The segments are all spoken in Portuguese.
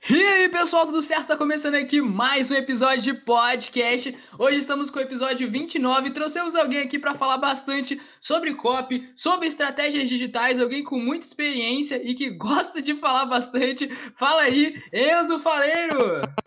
E aí, pessoal, tudo certo? Tá começando aqui mais um episódio de podcast. Hoje estamos com o episódio 29 e trouxemos alguém aqui para falar bastante sobre copy, sobre estratégias digitais, alguém com muita experiência e que gosta de falar bastante. Fala aí, Enzo Faleiro!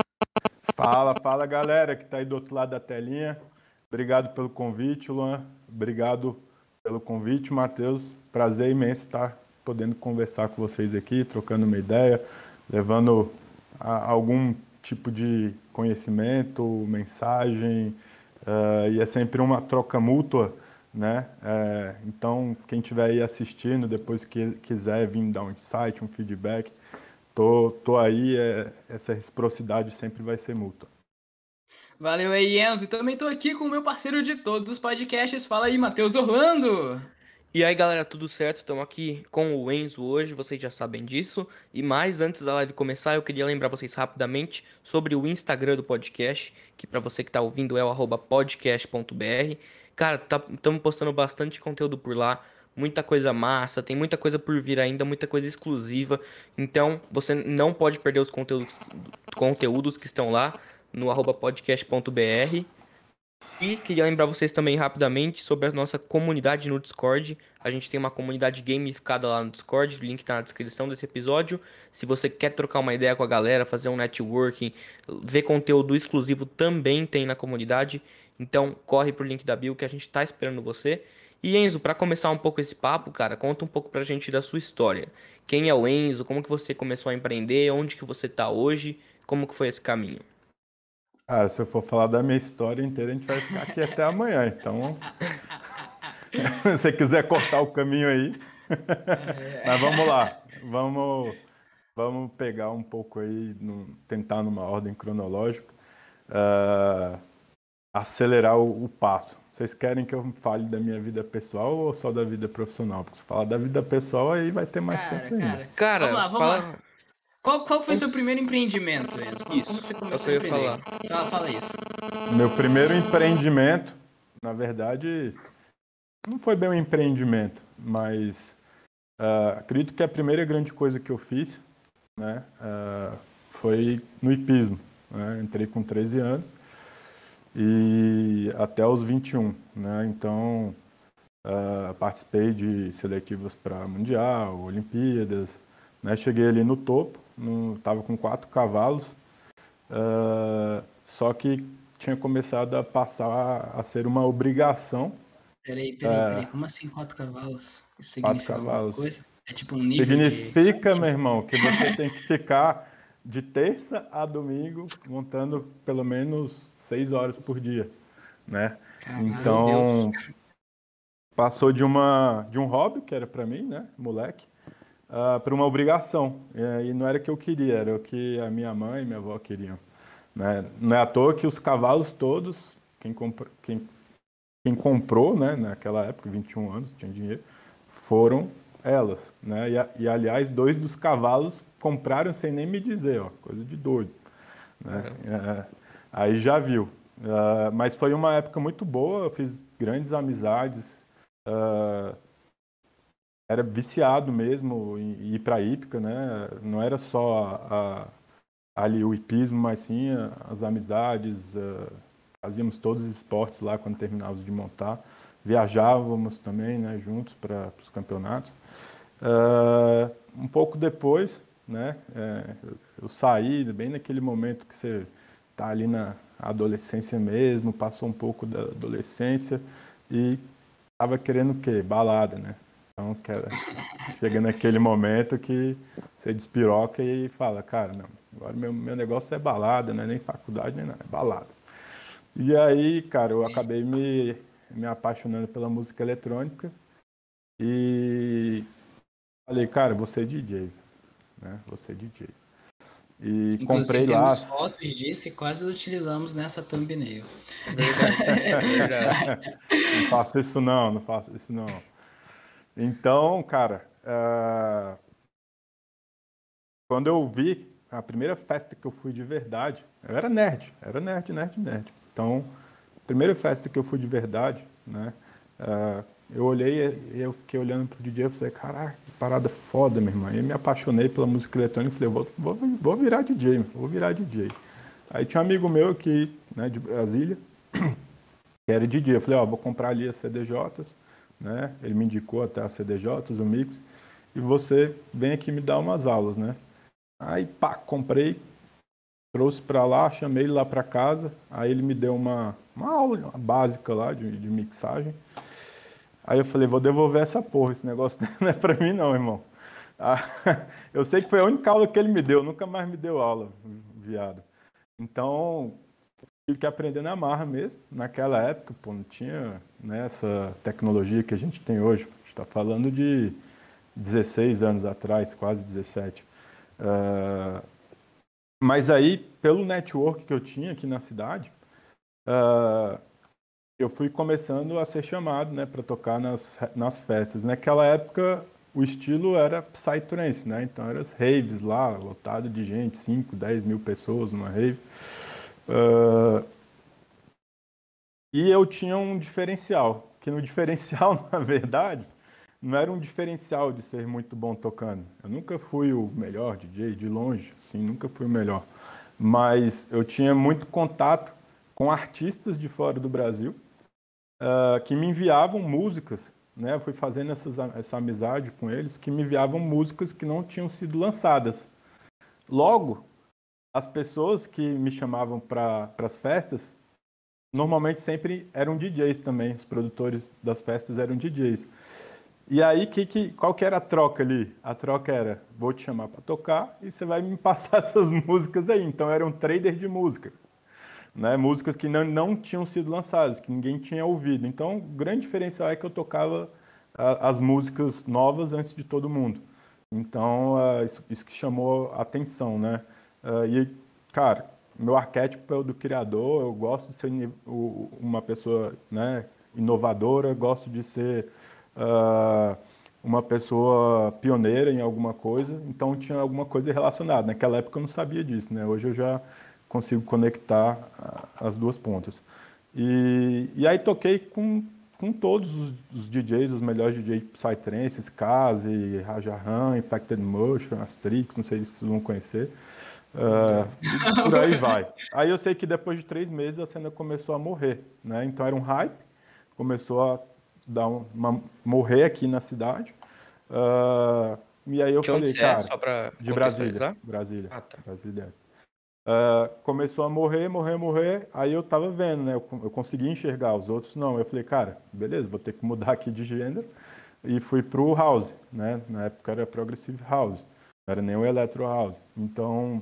Fala galera que tá aí do outro lado da telinha. Obrigado pelo convite, Luan. Obrigado pelo convite, Matheus. Prazer imenso estar podendo conversar com vocês aqui, trocando uma ideia, levando algum tipo de conhecimento, mensagem, e é sempre uma troca mútua, né? Então, quem estiver aí assistindo, depois que quiser vir dar um insight, um feedback, tô aí, essa reciprocidade sempre vai ser mútua. Valeu aí, Enzo. E também tô aqui com o meu parceiro de todos os podcasts. Fala aí, Matheus Orlando! E aí galera, tudo certo? Estamos aqui com o Enzo hoje, vocês já sabem disso. E mais antes da live começar, eu queria lembrar vocês rapidamente sobre o Instagram do podcast, que para você que tá ouvindo é o @podcast.br. Cara, estamos postando bastante conteúdo por lá, muita coisa massa, tem muita coisa por vir ainda, muita coisa exclusiva. Então, você não pode perder os conteúdos que estão lá no @podcast.br. E queria lembrar vocês também rapidamente sobre a nossa comunidade no Discord. A gente tem uma comunidade gamificada lá no Discord, o link tá na descrição desse episódio. Se você quer trocar uma ideia com a galera, fazer um networking, ver conteúdo exclusivo, também tem na comunidade. Então corre pro link da bio que a gente tá esperando você. E Enzo, para começar um pouco esse papo, cara, conta um pouco pra gente da sua história. Quem é o Enzo? Como que você começou a empreender? Onde que você tá hoje? Como que foi esse caminho? Cara, se eu for falar da minha história inteira, a gente vai ficar aqui até amanhã. Então, se você quiser cortar o caminho aí. Mas vamos lá. Vamos pegar um pouco aí, tentar numa ordem cronológica, acelerar o passo. Vocês querem que eu fale da minha vida pessoal ou só da vida profissional? Porque se falar da vida pessoal, aí vai ter mais tempo ainda. Cara, Vamos lá. Qual foi seu primeiro empreendimento, Enzo? Como você começou a empreender? Fala isso. Meu primeiro empreendimento, na verdade, não foi bem um empreendimento, mas acredito que a primeira grande coisa que eu fiz, né, foi no hipismo. Né? Entrei com 13 anos e até os 21. Né? Então, participei de seletivas para Mundial, Olimpíadas. Né? Cheguei ali no topo, estava com 4 cavalos, só que tinha começado a passar a ser uma obrigação. Peraí. Como assim 4 cavalos? Isso significa 4 alguma cavalos. coisa? É tipo um nível Significa, meu irmão, que você tem que ficar de terça a domingo montando pelo menos 6 horas por dia, né? Caralho, então, passou de um hobby, que era para mim, né, moleque, para uma obrigação. E não era o que eu queria, era o que a minha mãe e minha avó queriam. Né? Não é à toa que os cavalos todos, quem comprou, né, naquela época, 21 anos, tinha dinheiro, foram elas. Né? E aliás, 2 dos cavalos compraram sem nem me dizer, ó, coisa de doido. Né? Aí já viu. Mas foi uma época muito boa, eu fiz grandes amizades, era viciado mesmo em ir para a hípica, né? Não era só ali o hipismo, mas sim as amizades, fazíamos todos os esportes lá quando terminávamos de montar, viajávamos também, né, juntos para os campeonatos. Um pouco depois, né, eu saí bem naquele momento que você está ali na adolescência mesmo, passou um pouco da adolescência e estava querendo o quê? Balada, né? Então, chega naquele momento que você despiroca e fala, cara, não, agora meu negócio é balada, não é nem faculdade, nem nada, é balada. E aí, cara, eu acabei me apaixonando pela música eletrônica e falei, cara, vou ser DJ, né? Vou ser DJ. E inclusive, comprei temos lá... fotos disso e quase utilizamos nessa thumbnail. Verdade. Não faço isso não. Então, cara, quando eu vi a primeira festa que eu fui de verdade, eu era nerd. Então, a primeira festa que eu fui de verdade, né, Eu olhei e eu fiquei olhando pro DJ e falei, caraca, que parada foda, meu irmão. E eu me apaixonei pela música eletrônica e falei, vou virar DJ, vou virar DJ. Aí tinha um amigo meu aqui, né, de Brasília, que era DJ. Eu falei, vou comprar ali as CDJs, né? Ele me indicou até as CDJs, o mix, e você vem aqui me dar umas aulas, né? Aí, pá, comprei, trouxe pra lá, chamei ele lá pra casa, aí ele me deu uma aula básica lá de mixagem. Aí eu falei, vou devolver essa porra, esse negócio não é pra mim não, irmão. Eu sei que foi a única aula que ele me deu, nunca mais me deu aula, viado. Então, tive que aprender na marra mesmo. Naquela época, pô, não tinha, né, essa tecnologia que a gente tem hoje. A gente está falando de 16 anos atrás, quase 17. Mas aí, pelo network que eu tinha aqui na cidade, eu fui começando a ser chamado, né, para tocar nas festas. Naquela época, o estilo era Psytrance, né? Então, eram as raves lá, lotado de gente, 5, 10 mil pessoas numa rave. E eu tinha um diferencial, que no diferencial, na verdade, não era um diferencial de ser muito bom tocando. Eu nunca fui o melhor DJ, de longe, assim, nunca fui o melhor. Mas eu tinha muito contato com artistas de fora do Brasil, que me enviavam músicas, né? Eu fui fazendo essa amizade com eles, que me enviavam músicas que não tinham sido lançadas. Logo, as pessoas que me chamavam para as festas, normalmente sempre eram DJs também, os produtores das festas eram DJs. E aí, qual que era a troca ali? A troca era, vou te chamar para tocar e você vai me passar essas músicas aí. Então, era um trader de música, né? Músicas que não tinham sido lançadas, que ninguém tinha ouvido. Então, o grande diferencial é que eu tocava as músicas novas antes de todo mundo. Então, isso que chamou a atenção, né? E, cara, meu arquétipo é o do criador, eu gosto de ser uma pessoa, né, inovadora, gosto de ser uma pessoa pioneira em alguma coisa, então tinha alguma coisa relacionada. Naquela época eu não sabia disso, né? Hoje eu já consigo conectar as duas pontas. E aí toquei com todos os DJs, os melhores DJs Psytrance, Kazi, Rajahan, Infected Motion, Astrix, não sei se vocês vão conhecer. Por aí vai. Aí eu sei que depois de 3 meses a cena começou a morrer, né? Então era um hype, começou a morrer aqui na cidade. E aí eu falei, cara, só pra de Brasília. Ah, tá. Brasília. Começou a morrer. Aí eu tava vendo, né? Eu consegui enxergar, os outros não. Eu falei, cara, beleza, vou ter que mudar aqui de gênero. E fui pro house, né? Na época era progressive house, não era nem o electro house. Então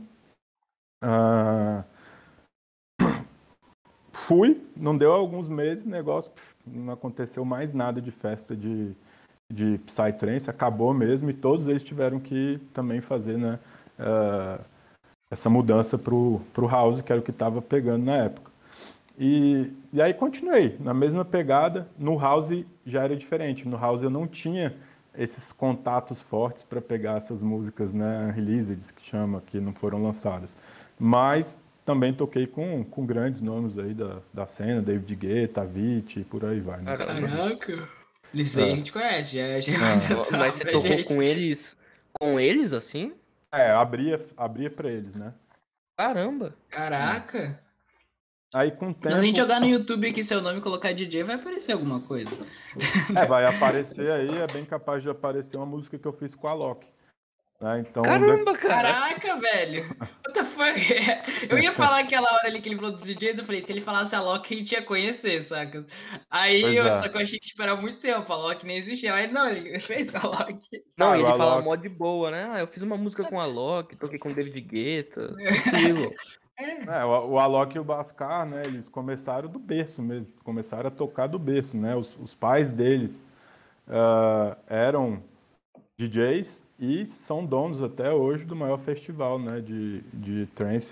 fui, não deu alguns meses, negócio, não aconteceu mais nada de festa de Psytrance, acabou mesmo, e todos eles tiveram que também fazer, né, essa mudança pro house, que era o que estava pegando na época. E aí continuei, na mesma pegada. No house já era diferente, no house eu não tinha esses contatos fortes para pegar essas músicas, né, released, que chama, que não foram lançadas. Mas também toquei com grandes nomes aí da cena, David Guetta, Avicii, por aí vai. Né? Caraca! Isso aí a gente conhece, já Mas você tocou gente. com eles assim? Abria para eles, né? Caramba! Caraca! Aí com o tempo... Se a gente jogar no YouTube aqui seu nome e colocar DJ, vai aparecer alguma coisa. Vai aparecer aí, é bem capaz de aparecer uma música que eu fiz com a Loki. Né? Então, Caramba, cara! Caraca, velho! What the fuck? Eu ia falar aquela hora ali que ele falou dos DJs, eu falei, se ele falasse a Loki, a gente ia conhecer, saca? Aí, só que eu achei que esperava muito tempo, a Loki nem existia. Aí, não, ele fez com a Loki. Não, e ele fala mó de boa, né? Eu fiz uma música com a Loki, toquei com o David Guetta, tranquilo. O Alok e o Bhaskar, né, eles começaram do berço mesmo, começaram a tocar do berço, né? Os pais deles eram DJs e são donos até hoje do maior festival, né, de trance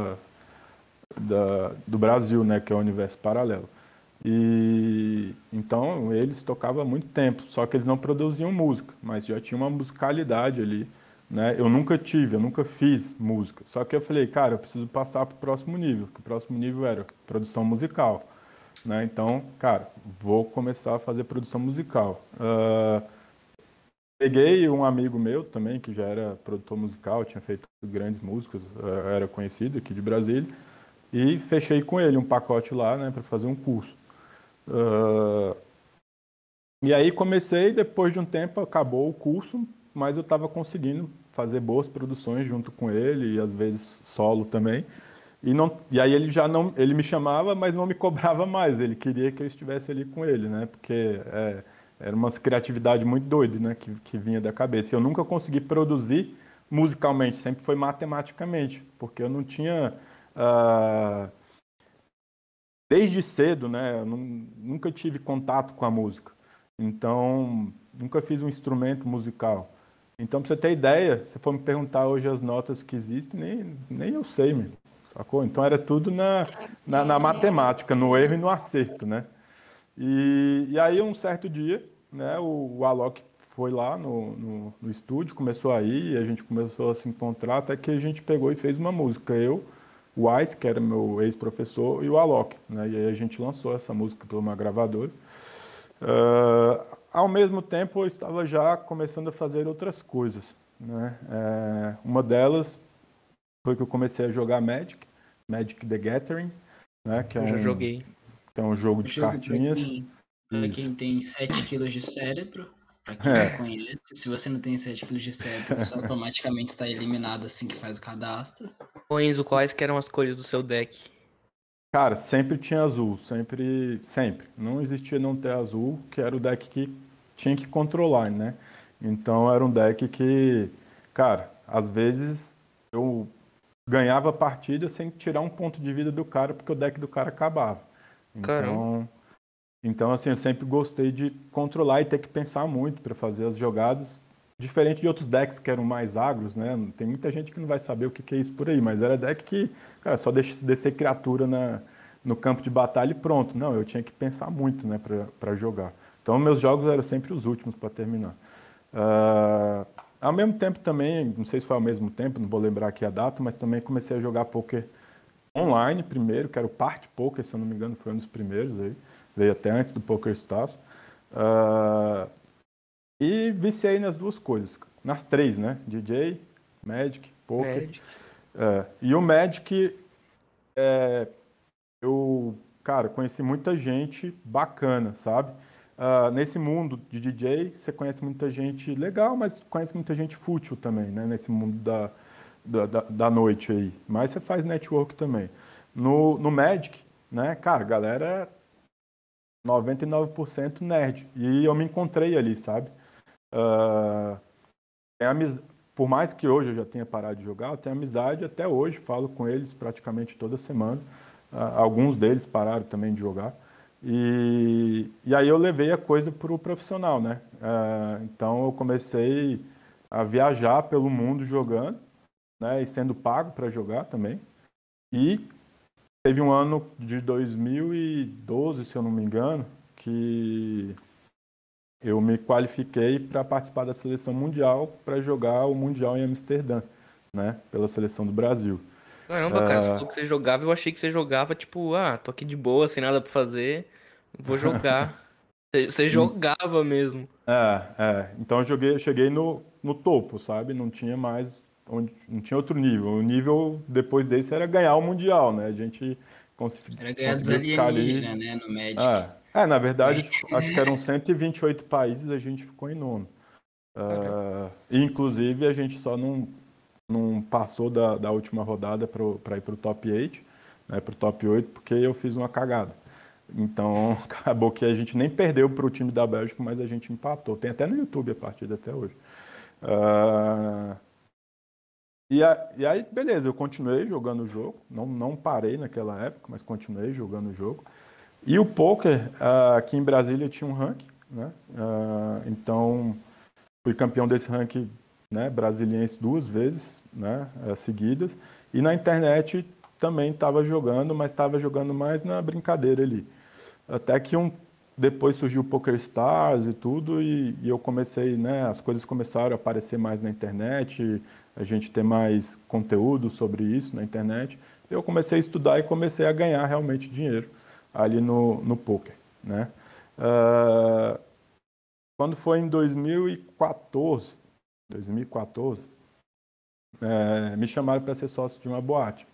do Brasil, né, que é o Universo Paralelo. E então eles tocavam há muito tempo, só que eles não produziam música, mas já tinha uma musicalidade ali, né? Eu nunca fiz música, só que eu falei, cara, eu preciso passar para o próximo nível, que o próximo nível era produção musical, né? Então, cara, vou começar a fazer produção musical. Peguei um amigo meu também, que já era produtor musical, tinha feito grandes músicas, era conhecido aqui de Brasília, e fechei com ele um pacote lá, né, para fazer um curso. E aí comecei, depois de um tempo acabou o curso, mas eu estava conseguindo fazer boas produções junto com ele, e às vezes solo também. E aí ele me chamava, mas não me cobrava mais. Ele queria que eu estivesse ali com ele, né? Porque era uma criatividade muito doida, né? Que vinha da cabeça. E eu nunca consegui produzir musicalmente, sempre foi matematicamente, porque eu não tinha desde cedo, né? Eu nunca tive contato com a música. Então, nunca fiz um instrumento musical. Então, para você ter ideia, se for me perguntar hoje as notas que existem, nem eu sei, meu. Sacou? Então era tudo na matemática, no erro e no acerto, né? E aí um certo dia, né, o Alok foi lá no estúdio, começou a ir, a gente começou a se encontrar, até que a gente pegou e fez uma música. Eu, o Ice, que era meu ex-professor, e o Alok, né? E aí a gente lançou essa música por uma gravadora. Ao mesmo tempo, eu estava já começando a fazer outras coisas, né? Uma delas foi que eu comecei a jogar Magic The Gathering, né? Que Eu já joguei. é um jogo de cartinhas. Para quem tem 7 quilos de cérebro, para quem não conhece, se você não tem 7 quilos de cérebro, você automaticamente está eliminado assim que faz o cadastro. Ô Enzo, quais que eram as cores do seu deck? Cara, sempre tinha azul, sempre. Não existia não ter azul, que era o deck que tinha que controlar, né? Então era um deck que, cara, às vezes eu ganhava a partida sem tirar um ponto de vida do cara, porque o deck do cara acabava. Caramba. Então assim, eu sempre gostei de controlar e ter que pensar muito para fazer as jogadas, diferente de outros decks que eram mais agros, né? Tem muita gente que não vai saber o que é isso por aí, mas era deck que, cara, só descer criatura no campo de batalha e pronto. Não, eu tinha que pensar muito, né, para jogar. Então meus jogos eram sempre os últimos para terminar. Ao mesmo tempo também, não sei se foi ao mesmo tempo, não vou lembrar aqui a data, mas também comecei a jogar poker online primeiro, que era o Party Poker, se eu não me engano, foi um dos primeiros aí. Veio até antes do PokerStars. E viciei nas duas coisas, nas três, né? DJ, Magic, Poker. Magic. E o Magic, eu, cara, conheci muita gente bacana, sabe? Nesse mundo de DJ, você conhece muita gente legal, mas conhece muita gente fútil também, né? Nesse mundo da noite aí. Mas você faz network também. No Magic, né? Cara, galera 99% nerd. E eu me encontrei ali, sabe? Por mais que hoje eu já tenha parado de jogar, eu tenho amizade até hoje, falo com eles praticamente toda semana. Alguns deles pararam também de jogar. E aí eu levei a coisa para o profissional, né? Então eu comecei a viajar pelo mundo jogando, né? E sendo pago para jogar também. E teve um ano de 2012, se eu não me engano, que eu me qualifiquei para participar da seleção mundial para jogar o Mundial em Amsterdã, né? Pela seleção do Brasil. Caramba, cara, você falou que você jogava, eu achei que você jogava, tipo, tô aqui de boa, sem nada pra fazer, vou jogar. Você jogava mesmo. Então eu cheguei no topo, sabe? Não tinha mais, não tinha outro nível. O nível depois desse era ganhar o Mundial, né? A gente era ganhar dos conseguiu ficar ali. alienígenas, né? No Magic. Na verdade, acho que eram 128 países, a gente ficou em nono. Inclusive, a gente só não passou da última rodada para ir para o top 8, né, para o top 8, porque eu fiz uma cagada. Então, acabou que a gente nem perdeu para o time da Bélgica, mas a gente empatou. Tem até no YouTube a partida até hoje. E aí, beleza, eu continuei jogando o jogo. Não parei naquela época, mas continuei jogando o jogo. E o poker, aqui em Brasília, tinha um ranking, né? Então, fui campeão desse ranking, né, brasiliense 2 vezes, né, seguidas. E na internet também estava jogando, mas estava jogando mais na brincadeira ali. Até que depois surgiu o PokerStars e tudo, e eu comecei, né, as coisas começaram a aparecer mais na internet, a gente ter mais conteúdo sobre isso na internet. Eu comecei a estudar e comecei a ganhar realmente dinheiro ali no poker, né? Quando foi em 2014, me chamaram para ser sócio de uma boate.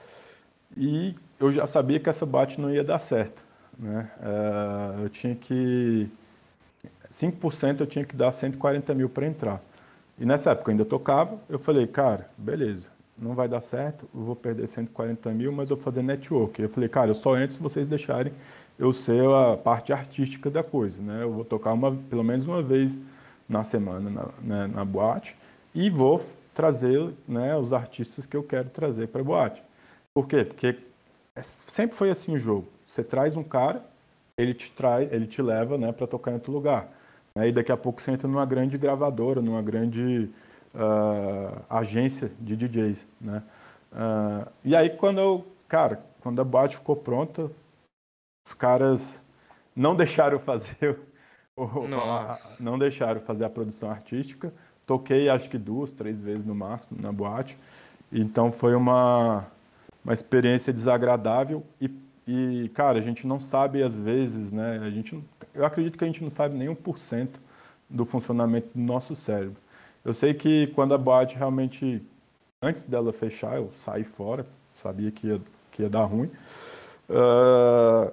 E eu já sabia que essa boate não ia dar certo, né? Eu tinha que... 5% eu tinha que dar 140 mil para entrar. E nessa época eu ainda tocava, eu falei, cara, beleza, não vai dar certo, eu vou perder 140 mil, mas eu vou fazer network. Eu falei, cara, eu só entro se vocês deixarem eu ser a parte artística da coisa, né? Eu vou tocar pelo menos uma vez na semana na boate e vou trazer, né, os artistas que eu quero trazer para a boate. Por quê? Porque sempre foi assim o jogo. Você traz um cara, ele te leva, né, para tocar em outro lugar. E daqui a pouco você entra numa grande gravadora, numa grande agência de DJs, né? E aí quando a boate ficou pronta, os caras não deixaram fazer não deixaram fazer a produção artística. Toquei acho que 2, 3 vezes no máximo na boate. Então foi uma experiência desagradável e, cara, a gente não sabe às vezes, né? Eu acredito que a gente não sabe nem 1% do funcionamento do nosso cérebro. Eu sei que quando a boate realmente, antes dela fechar, eu saí fora, sabia que ia dar ruim. O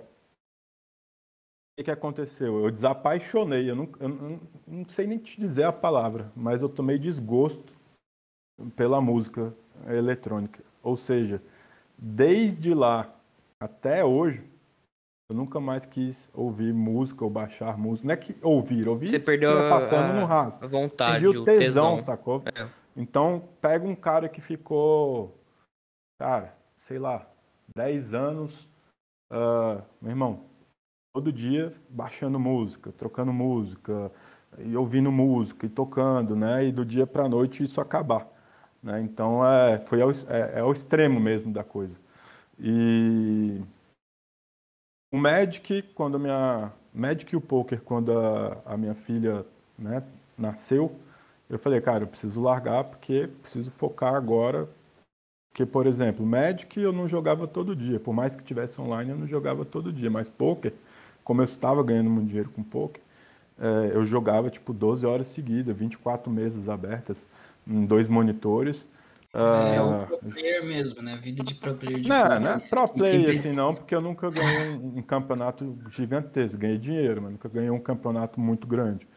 que aconteceu? Eu desapaixonei, eu não sei nem te dizer a palavra, mas eu tomei desgosto pela música eletrônica. Ou seja, desde lá até hoje, eu nunca mais quis ouvir música ou baixar música. Não é que ouvir Você perdeu passando no raso. a vontade, Perdi o tesão, tesão. sacou? Então, pega um cara que ficou, cara, sei lá, 10 anos, meu irmão, todo dia baixando música, trocando música, e ouvindo música, e tocando, né? E do dia pra noite isso acabar, né? Então, foi ao extremo mesmo da coisa. E o Magic, Magic e o Poker, quando a minha filha, né, nasceu, eu falei, cara, eu preciso largar porque preciso focar agora. Porque, por exemplo, Magic eu não jogava todo dia, por mais que tivesse online eu não jogava todo dia, mas Poker, como eu estava ganhando muito dinheiro com Poker, eu jogava tipo 12 horas seguidas, 24 mesas abertas, em 2 monitores. É o pro player mesmo, né? Vida de pro player de poker. Não é pro play assim não, porque eu nunca ganhei um campeonato gigantesco. Ganhei dinheiro, mas nunca ganhei um campeonato muito grande.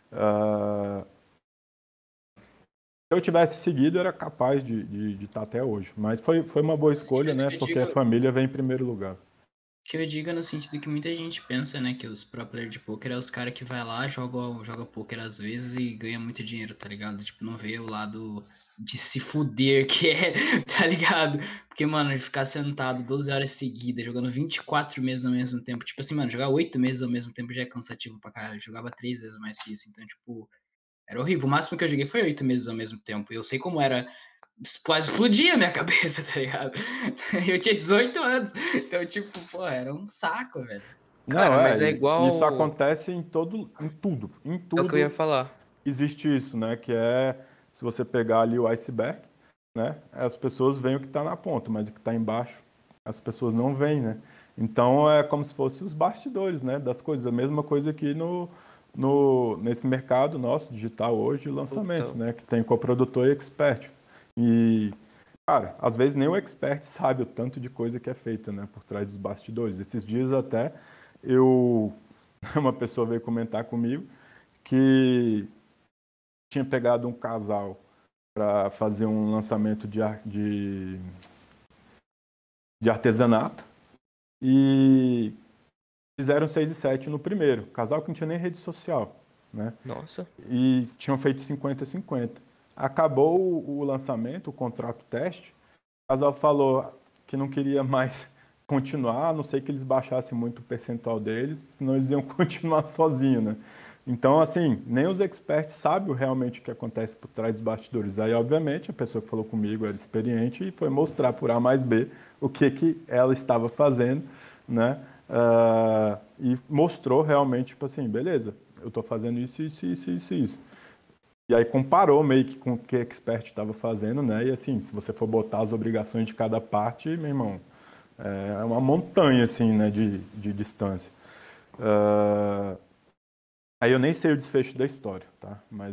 Se eu tivesse seguido, era capaz de estar até hoje. Mas foi uma boa escolha, né? Porque a família vem em primeiro lugar. Que eu diga no sentido que muita gente pensa, né, que os pro player de poker é os caras que vai lá, joga poker às vezes e ganha muito dinheiro, tá ligado? Tipo, não vê o lado de se fuder que é, tá ligado? Porque, mano, de ficar sentado 12 horas seguidas, jogando 24 meses ao mesmo tempo, tipo assim, mano, jogar 8 meses ao mesmo tempo já é cansativo pra caralho. Eu jogava 3 vezes mais que isso, então, tipo, era horrível. O máximo que eu joguei foi 8 meses ao mesmo tempo. E eu sei como era. Quase explodia a minha cabeça, tá ligado? Eu tinha 18 anos. Então, tipo, pô, era um saco, velho. Cara, Não, mas é igual. Isso acontece em tudo. Em É o que eu ia tudo falar. existe isso, né? Que se você pegar ali o iceberg, né? As pessoas veem o que está na ponta, mas o que está embaixo, as pessoas não veem, né? Então é como se fosse os bastidores, né? Das coisas. A mesma coisa aqui nesse mercado nosso digital hoje de lançamentos, né? Que tem coprodutor e expert. E, cara, às vezes nem o expert sabe o tanto de coisa que é feita, né? Por trás dos bastidores. Esses dias até uma pessoa veio comentar comigo que tinha pegado um casal para fazer um lançamento de artesanato e fizeram 6 e 7 no primeiro. Casal que não tinha nem rede social, né? Nossa. E tinham feito 50-50. Acabou o lançamento, o contrato teste, o casal falou que não queria mais continuar, a não sei que eles baixassem muito o percentual deles, senão eles iam continuar sozinhos, né? Então, assim, nem os experts sabem realmente o que acontece por trás dos bastidores. Aí, obviamente, a pessoa que falou comigo era experiente e foi mostrar por A mais B o que ela estava fazendo, né? E mostrou realmente, tipo assim, beleza, eu estou fazendo isso. E aí comparou meio que com o que a expert estava fazendo, né? E assim, se você for botar as obrigações de cada parte, meu irmão, é uma montanha, assim, né, de distância. Aí eu nem sei o desfecho da história, tá? Mas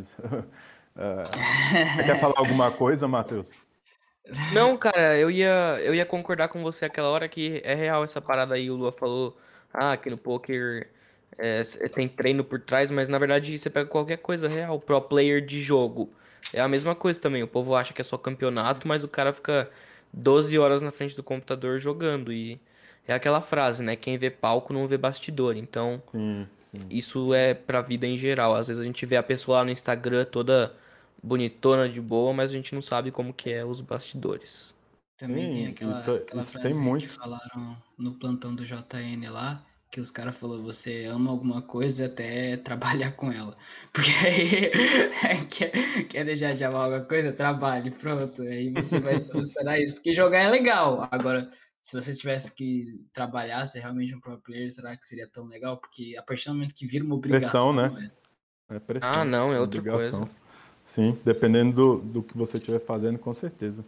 você quer falar alguma coisa, Matheus? Não, cara, eu ia concordar com você aquela hora que é real essa parada aí. O Lua falou, que no poker tem treino por trás, mas na verdade você pega qualquer coisa real. Pro player de jogo é a mesma coisa também. O povo acha que é só campeonato, mas o cara fica 12 horas na frente do computador jogando. E é aquela frase, né? Quem vê palco não vê bastidor. Então, Sim, sim. isso é pra vida em geral. Às vezes a gente vê a pessoa lá no Instagram toda bonitona de boa, mas a gente não sabe como que é os bastidores. Também tem Sim, aquela isso tem frase que muito. falaram no plantão do JN lá, que os caras falaram, você ama alguma coisa até trabalhar com ela. Porque aí quer deixar de amar alguma coisa, trabalhe, pronto. Aí você vai solucionar isso. Porque jogar é legal. Agora, se você tivesse que trabalhar, ser realmente um pro player, será que seria tão legal? Porque a partir do momento que vira uma Pressão, obrigação, né? é. É Ah, pressão, não, é é outra coisa. obrigação. Sim, dependendo do que você estiver fazendo, com certeza.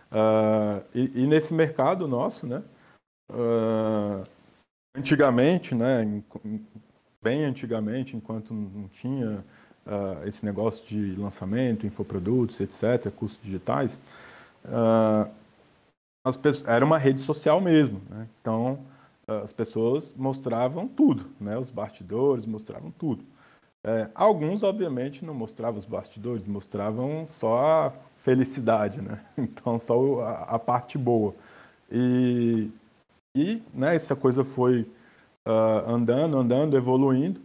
E nesse mercado nosso, né? ah, Antigamente, né? Bem antigamente, enquanto não tinha esse negócio de lançamento, infoprodutos, etc., cursos digitais, ah, era uma rede social mesmo, né? Então, as pessoas mostravam tudo, né? Os bastidores mostravam tudo. Alguns, obviamente, não mostravam os bastidores, mostravam só a felicidade, né? Então, só a parte boa. E, né, essa coisa foi andando, evoluindo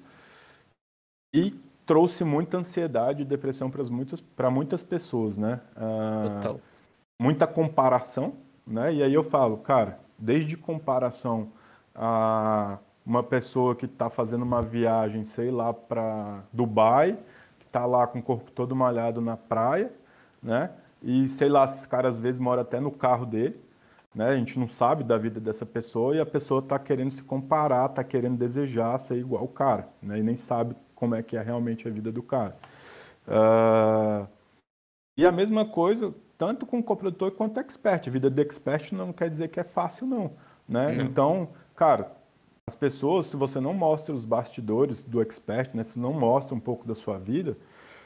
e trouxe muita ansiedade e depressão para muitas pessoas, né? Total. Muita comparação, né? E aí eu falo, cara, desde comparação a uma pessoa que está fazendo uma viagem, sei lá, para Dubai, que está lá com o corpo todo malhado na praia, né? E sei lá, esses caras às vezes moram até no carro dele, né? A gente não sabe da vida dessa pessoa e a pessoa está querendo se comparar, está querendo desejar ser igual o cara, né? E nem sabe como é que é realmente a vida do cara. Ah, e a mesma coisa, tanto com coprodutor quanto expert. A vida de expert não quer dizer que é fácil, não, né? Não. Então, cara, as pessoas, se você não mostra os bastidores do expert, né? Se não mostra um pouco da sua vida,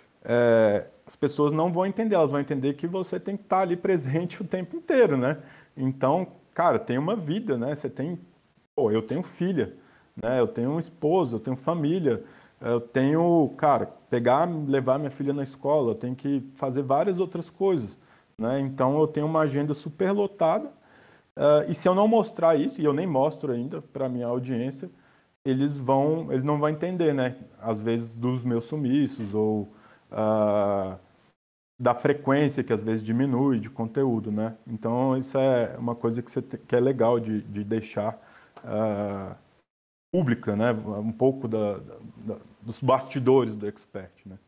as pessoas não vão entender. Elas vão entender que você tem que estar ali presente o tempo inteiro, né? Então, cara, tem uma vida, né? Você tem, pô, eu tenho filha, né? Eu tenho um esposo, eu tenho família, eu tenho, cara, pegar, levar minha filha na escola, eu tenho que fazer várias outras coisas, né? Então eu tenho uma agenda super lotada, e se eu não mostrar isso, e eu nem mostro ainda para minha audiência, eles não vão entender, né? Às vezes dos meus sumiços ou da frequência que às vezes diminui de conteúdo, né? Então isso é uma coisa que é legal de deixar pública, né? Um pouco dos bastidores do expert, né?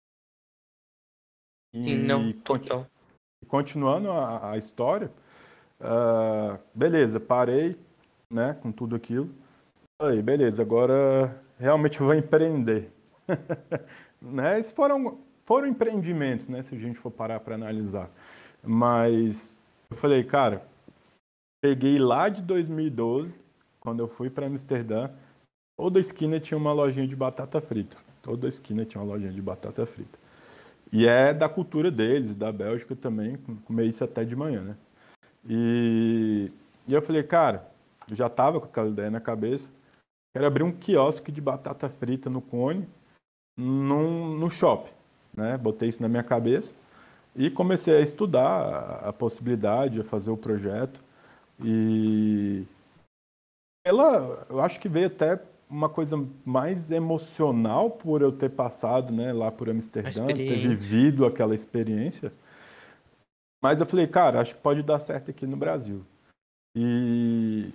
Sim, não, E total. continuando a história, beleza, parei, né? Com tudo aquilo. Aí, beleza, agora realmente eu vou empreender. Né? Esses foram empreendimentos, né? Se a gente for parar para analisar. Mas eu falei, cara, peguei lá de 2012, quando eu fui para Amsterdã, toda esquina tinha uma lojinha de batata frita. Toda esquina tinha uma lojinha de batata frita. E é da cultura deles, da Bélgica também, comer isso até de manhã, né? E eu falei, cara, eu já tava com aquela ideia na cabeça, quero abrir um quiosque de batata frita no Cone, no shopping, né? Botei isso na minha cabeça e comecei a estudar a possibilidade, a fazer o projeto. E eu acho que veio até uma coisa mais emocional por eu ter passado, né, lá por A Amsterdã, ter experiência. vivido aquela experiência. Mas eu falei, cara, acho que pode dar certo aqui no Brasil. E,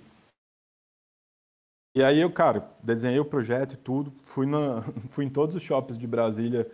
e aí eu, cara, desenhei o projeto e tudo, fui em todos os shoppings de Brasília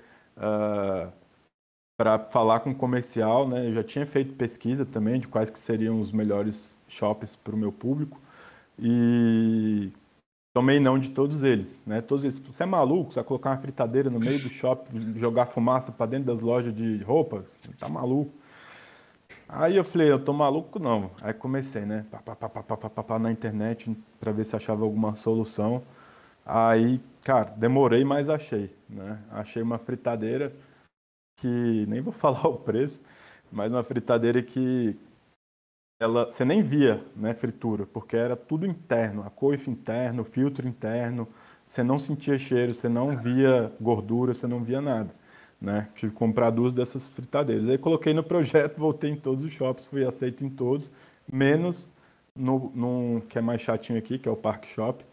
para falar com o comercial, né? Eu já tinha feito pesquisa também de quais que seriam os melhores shoppings para o meu público e tomei não de todos eles, né? Todos eles, você é maluco? Você vai colocar uma fritadeira no meio do shopping, jogar fumaça para dentro das lojas de roupa? Tá maluco? Aí eu falei, eu tô maluco não. Aí comecei, né? Pá, na internet para ver se achava alguma solução. Aí, cara, demorei, mas achei, né? Achei uma fritadeira que, nem vou falar o preço, mas uma fritadeira que você nem via, né, fritura, porque era tudo interno, a coifa interno, o filtro interno, você não sentia cheiro, você não via gordura, você não via nada, né? Tive que comprar 2 dessas fritadeiras. Aí coloquei no projeto, voltei em todos os shops, fui aceito em todos, menos no que é mais chatinho aqui, que é o Park Shop,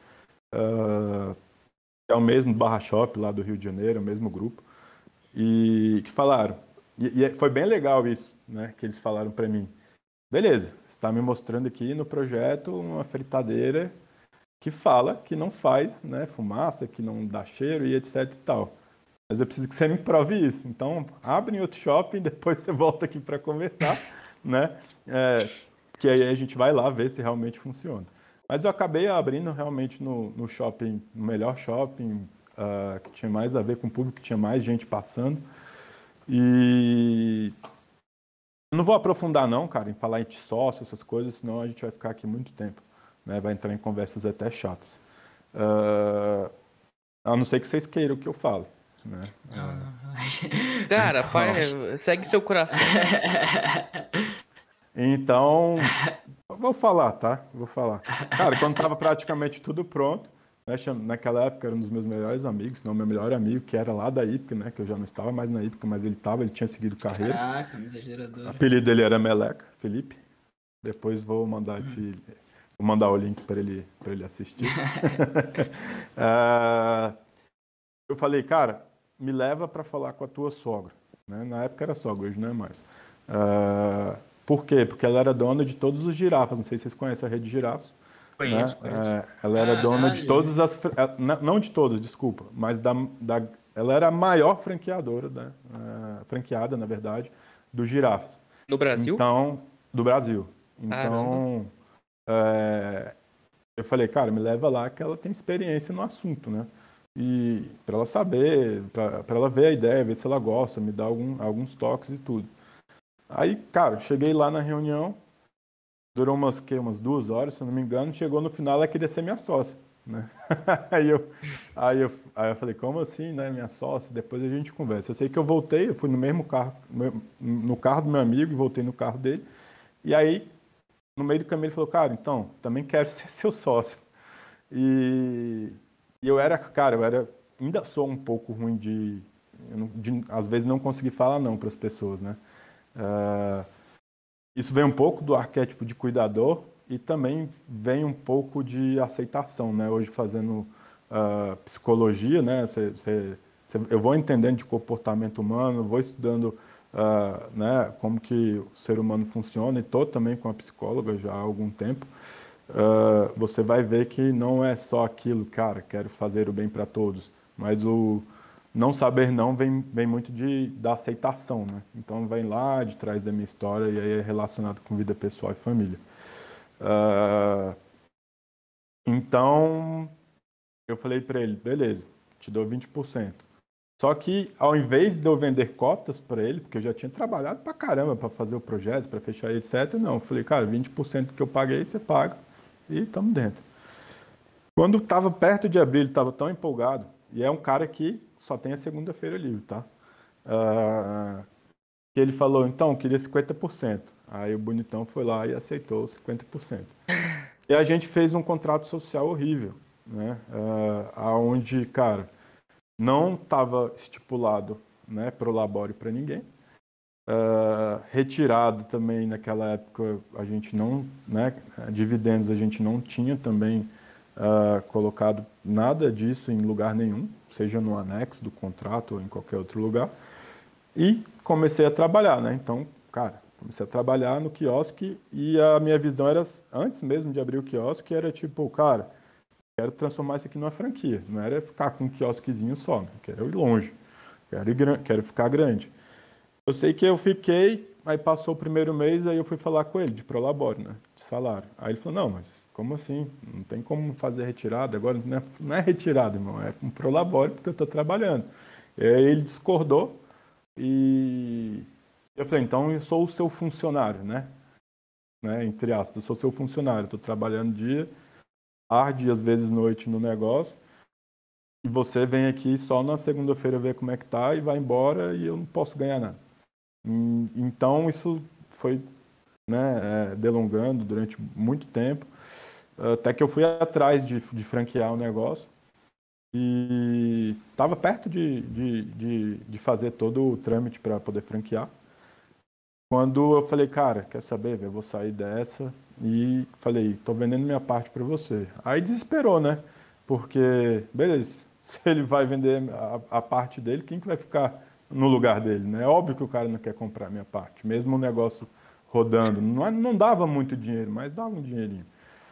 é o mesmo Barra Shop lá do Rio de Janeiro, o mesmo grupo, e que falaram, foi bem legal isso, né, que eles falaram para mim. Beleza, você está me mostrando aqui no projeto uma fritadeira que fala que não faz, né, fumaça, que não dá cheiro e etc e tal. Mas eu preciso que você me prove isso. Então, abre em outro shopping, depois você volta aqui para conversar, né? Que aí a gente vai lá ver se realmente funciona. Mas eu acabei abrindo realmente no shopping, no melhor shopping, que tinha mais a ver com o público, que tinha mais gente passando. E eu não vou aprofundar não, cara, em falar em sócio, essas coisas, senão a gente vai ficar aqui muito tempo, né? Vai entrar em conversas até chatas. A não ser que vocês queiram que eu fale, né? Cara, Bom. segue seu coração. Então, eu vou falar, tá? Vou falar. Cara, quando tava praticamente tudo pronto, né, naquela época era um dos meus melhores amigos, não, meu melhor amigo, que era lá da Ípica, né? Que eu já não estava mais na Ípica, mas ele tinha seguido carreira. Caraca, um O exagerador. apelido dele era Meleca, Felipe. Depois vou mandar o link para ele assistir. Eu falei, cara, me leva para falar com a tua sogra, né? Na época era sogra, hoje não é mais. Por quê? Porque ela era dona de todos os girafas. Não sei se vocês conhecem a rede de girafas, né? Conheço. Ela era dona de Caralho. todas não de todas, desculpa, mas ela era a maior franqueadora, né? Franqueada, na verdade, dos girafas. No Brasil? Então, do Brasil. Caramba. Então, eu falei, cara, me leva lá que ela tem experiência no assunto, né? E para ela saber, para ela ver a ideia, ver se ela gosta, me dar alguns toques e tudo. Aí, cara, cheguei lá na reunião, durou umas 2 horas, se eu não me engano, chegou no final, ela queria ser minha sócia, né? Aí eu falei, como assim, né, minha sócia? Depois a gente conversa. Eu sei que eu voltei, eu fui no mesmo carro, no carro do meu amigo e voltei no carro dele. E aí, no meio do caminho, ele falou, cara, então, também quero ser seu sócio. E ainda sou um pouco ruim às vezes não conseguir falar não para as pessoas, né? Isso vem um pouco do arquétipo de cuidador e também vem um pouco de aceitação, né? Hoje fazendo psicologia, né? Eu vou entendendo de comportamento humano, vou estudando, né? Como que o ser humano funciona e estou também com a psicóloga já há algum tempo. Você vai ver que não é só aquilo, cara, quero fazer o bem para todos, mas o não saber não vem muito da aceitação, né? Então vem lá de trás da minha história e aí é relacionado com vida pessoal e família. Então eu falei para ele, beleza, te dou 20%. Só que ao invés de eu vender cotas para ele, porque eu já tinha trabalhado pra caramba para fazer o projeto, para fechar etc, não, eu falei, cara, 20% que eu paguei, você paga e estamos dentro. Quando estava perto de abrir, ele estava tão empolgado, e é um cara que só tem a segunda-feira livre, tá? Que ele falou, então, queria 50%. Aí o bonitão foi lá e aceitou 50%. E a gente fez um contrato social horrível, né? Onde, cara, não estava estipulado, né, pro labore para ninguém. Retirado também naquela época a gente não, né, dividendos a gente não tinha também colocado nada disso em lugar nenhum, seja no anexo do contrato ou em qualquer outro lugar. E comecei a trabalhar, né? Então, cara, comecei a trabalhar no quiosque e a minha visão era, antes mesmo de abrir o quiosque, era tipo, cara, quero transformar isso aqui numa franquia. Não era ficar com um quiosquezinho só, né? Quero ir longe, quero ficar grande. Eu sei que eu fiquei, aí passou o primeiro mês, aí eu fui falar com ele de prolabore, né? De salário. Aí ele falou, não, mas como assim? Não tem como fazer retirada? Agora não é retirada, irmão, é um prolabore porque eu estou trabalhando. E aí ele discordou e eu falei, então eu sou o seu funcionário, né? Entre aspas, eu sou seu funcionário, estou trabalhando dia, tarde, às vezes noite no negócio, e você vem aqui só na segunda-feira ver como é que tá e vai embora e eu não posso ganhar nada. Então isso foi, né, delongando durante muito tempo, até que eu fui atrás de franquear o negócio e estava perto de fazer todo o trâmite para poder franquear. Quando eu falei, cara, quer saber, velho, eu vou sair dessa e falei, tô vendendo minha parte para você. Aí desesperou, né? Porque, beleza, se ele vai vender a parte dele, quem que vai ficar no lugar dele, né? É óbvio que o cara não quer comprar a minha parte, mesmo o negócio rodando. Não dava muito dinheiro, mas dava um dinheirinho.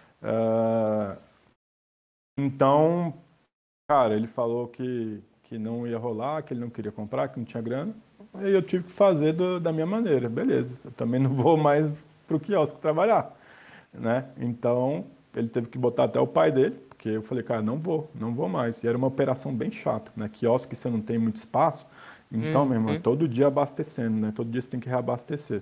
Então, cara, ele falou que não ia rolar, que ele não queria comprar, que não tinha grana. Aí eu tive que fazer da minha maneira. Beleza, eu também não vou mais pro quiosque trabalhar, né? Então, ele teve que botar até o pai dele, porque eu falei, cara, não vou mais. E era uma operação bem chata, né? Quiosque você não tem muito espaço, então, meu irmão, é todo dia abastecendo, né? Todo dia você tem que reabastecer.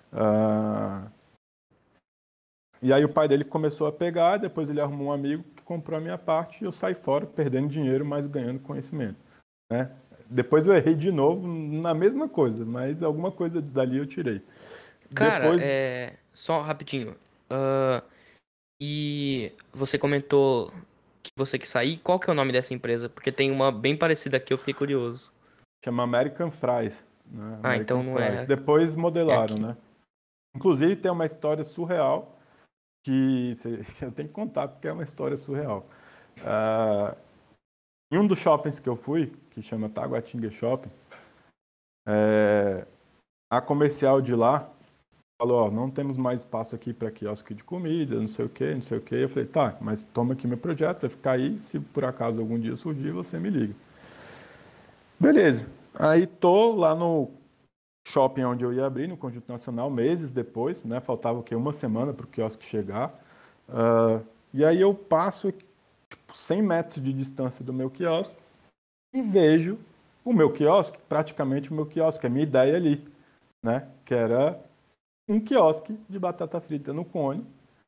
E aí o pai dele começou a pegar, depois ele arrumou um amigo que comprou a minha parte e eu saí fora, perdendo dinheiro, mas ganhando conhecimento, né? Depois eu errei de novo na mesma coisa, mas alguma coisa dali eu tirei. Cara, Depois, só rapidinho. E você comentou que você quis sair. Qual que é o nome dessa empresa? Porque tem uma bem parecida aqui, eu fiquei curioso. chama American Fries, né? Ah, então American não Fries. é, Depois é modelaram, aqui. né? Inclusive tem uma história surreal que eu tenho que contar porque é uma história surreal. Ah, em um dos shoppings que eu fui, que chama Taguatinga Shopping, a comercial de lá falou, ó, não temos mais espaço aqui para quiosque de comida, não sei o quê, não sei o quê. Eu falei, tá, mas toma aqui meu projeto, vai ficar aí, se por acaso algum dia surgir, você me liga. Beleza. Aí tô lá no shopping onde eu ia abrir, no Conjunto Nacional, meses depois, né? Faltava o quê? Uma semana para o quiosque chegar. E aí eu passo, tipo, 100 metros de distância do meu quiosque e vejo o meu quiosque, praticamente o meu quiosque, a minha ideia ali, né? Que era um quiosque de batata frita no cone.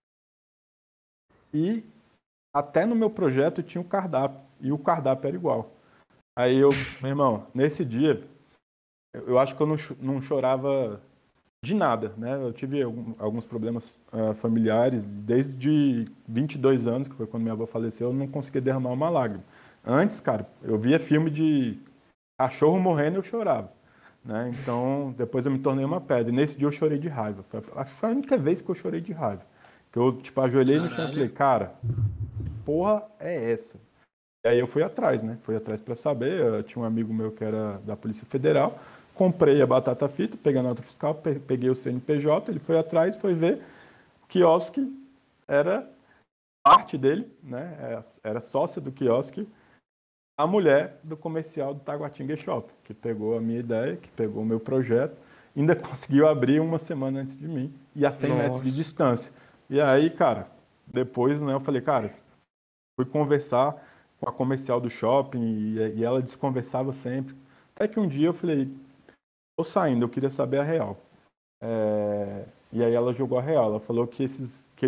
E até no meu projeto tinha um cardápio, e o cardápio era igual. Aí eu, meu irmão, nesse dia, eu acho que eu não chorava de nada, né? Eu tive alguns problemas familiares, desde 22 anos, que foi quando minha avó faleceu, eu não conseguia derramar uma lágrima. Antes, cara, eu via filme de cachorro morrendo, eu chorava, né? Então, depois eu me tornei uma pedra. E nesse dia eu chorei de raiva. Acho que foi a única vez que eu chorei de raiva. Que eu, tipo, ajoelhei no chão e falei, Caralho. cara, porra é essa? E aí eu fui atrás, né? Fui atrás para saber. Eu tinha um amigo meu que era da Polícia Federal. Comprei a batata frita, peguei a nota fiscal, peguei o CNPJ. Ele foi atrás, foi ver. O quiosque era parte dele, né? Era sócia do quiosque. A mulher do comercial do Taguatinga Shop, que pegou a minha ideia, que pegou o meu projeto, ainda conseguiu abrir uma semana antes de mim e a 100 metros de Nossa. distância. E aí, cara, depois, né, eu falei, cara, fui conversar com a comercial do shopping e ela desconversava sempre. Até que um dia eu falei, tô saindo, eu queria saber a real. E aí ela jogou a real. Ela falou que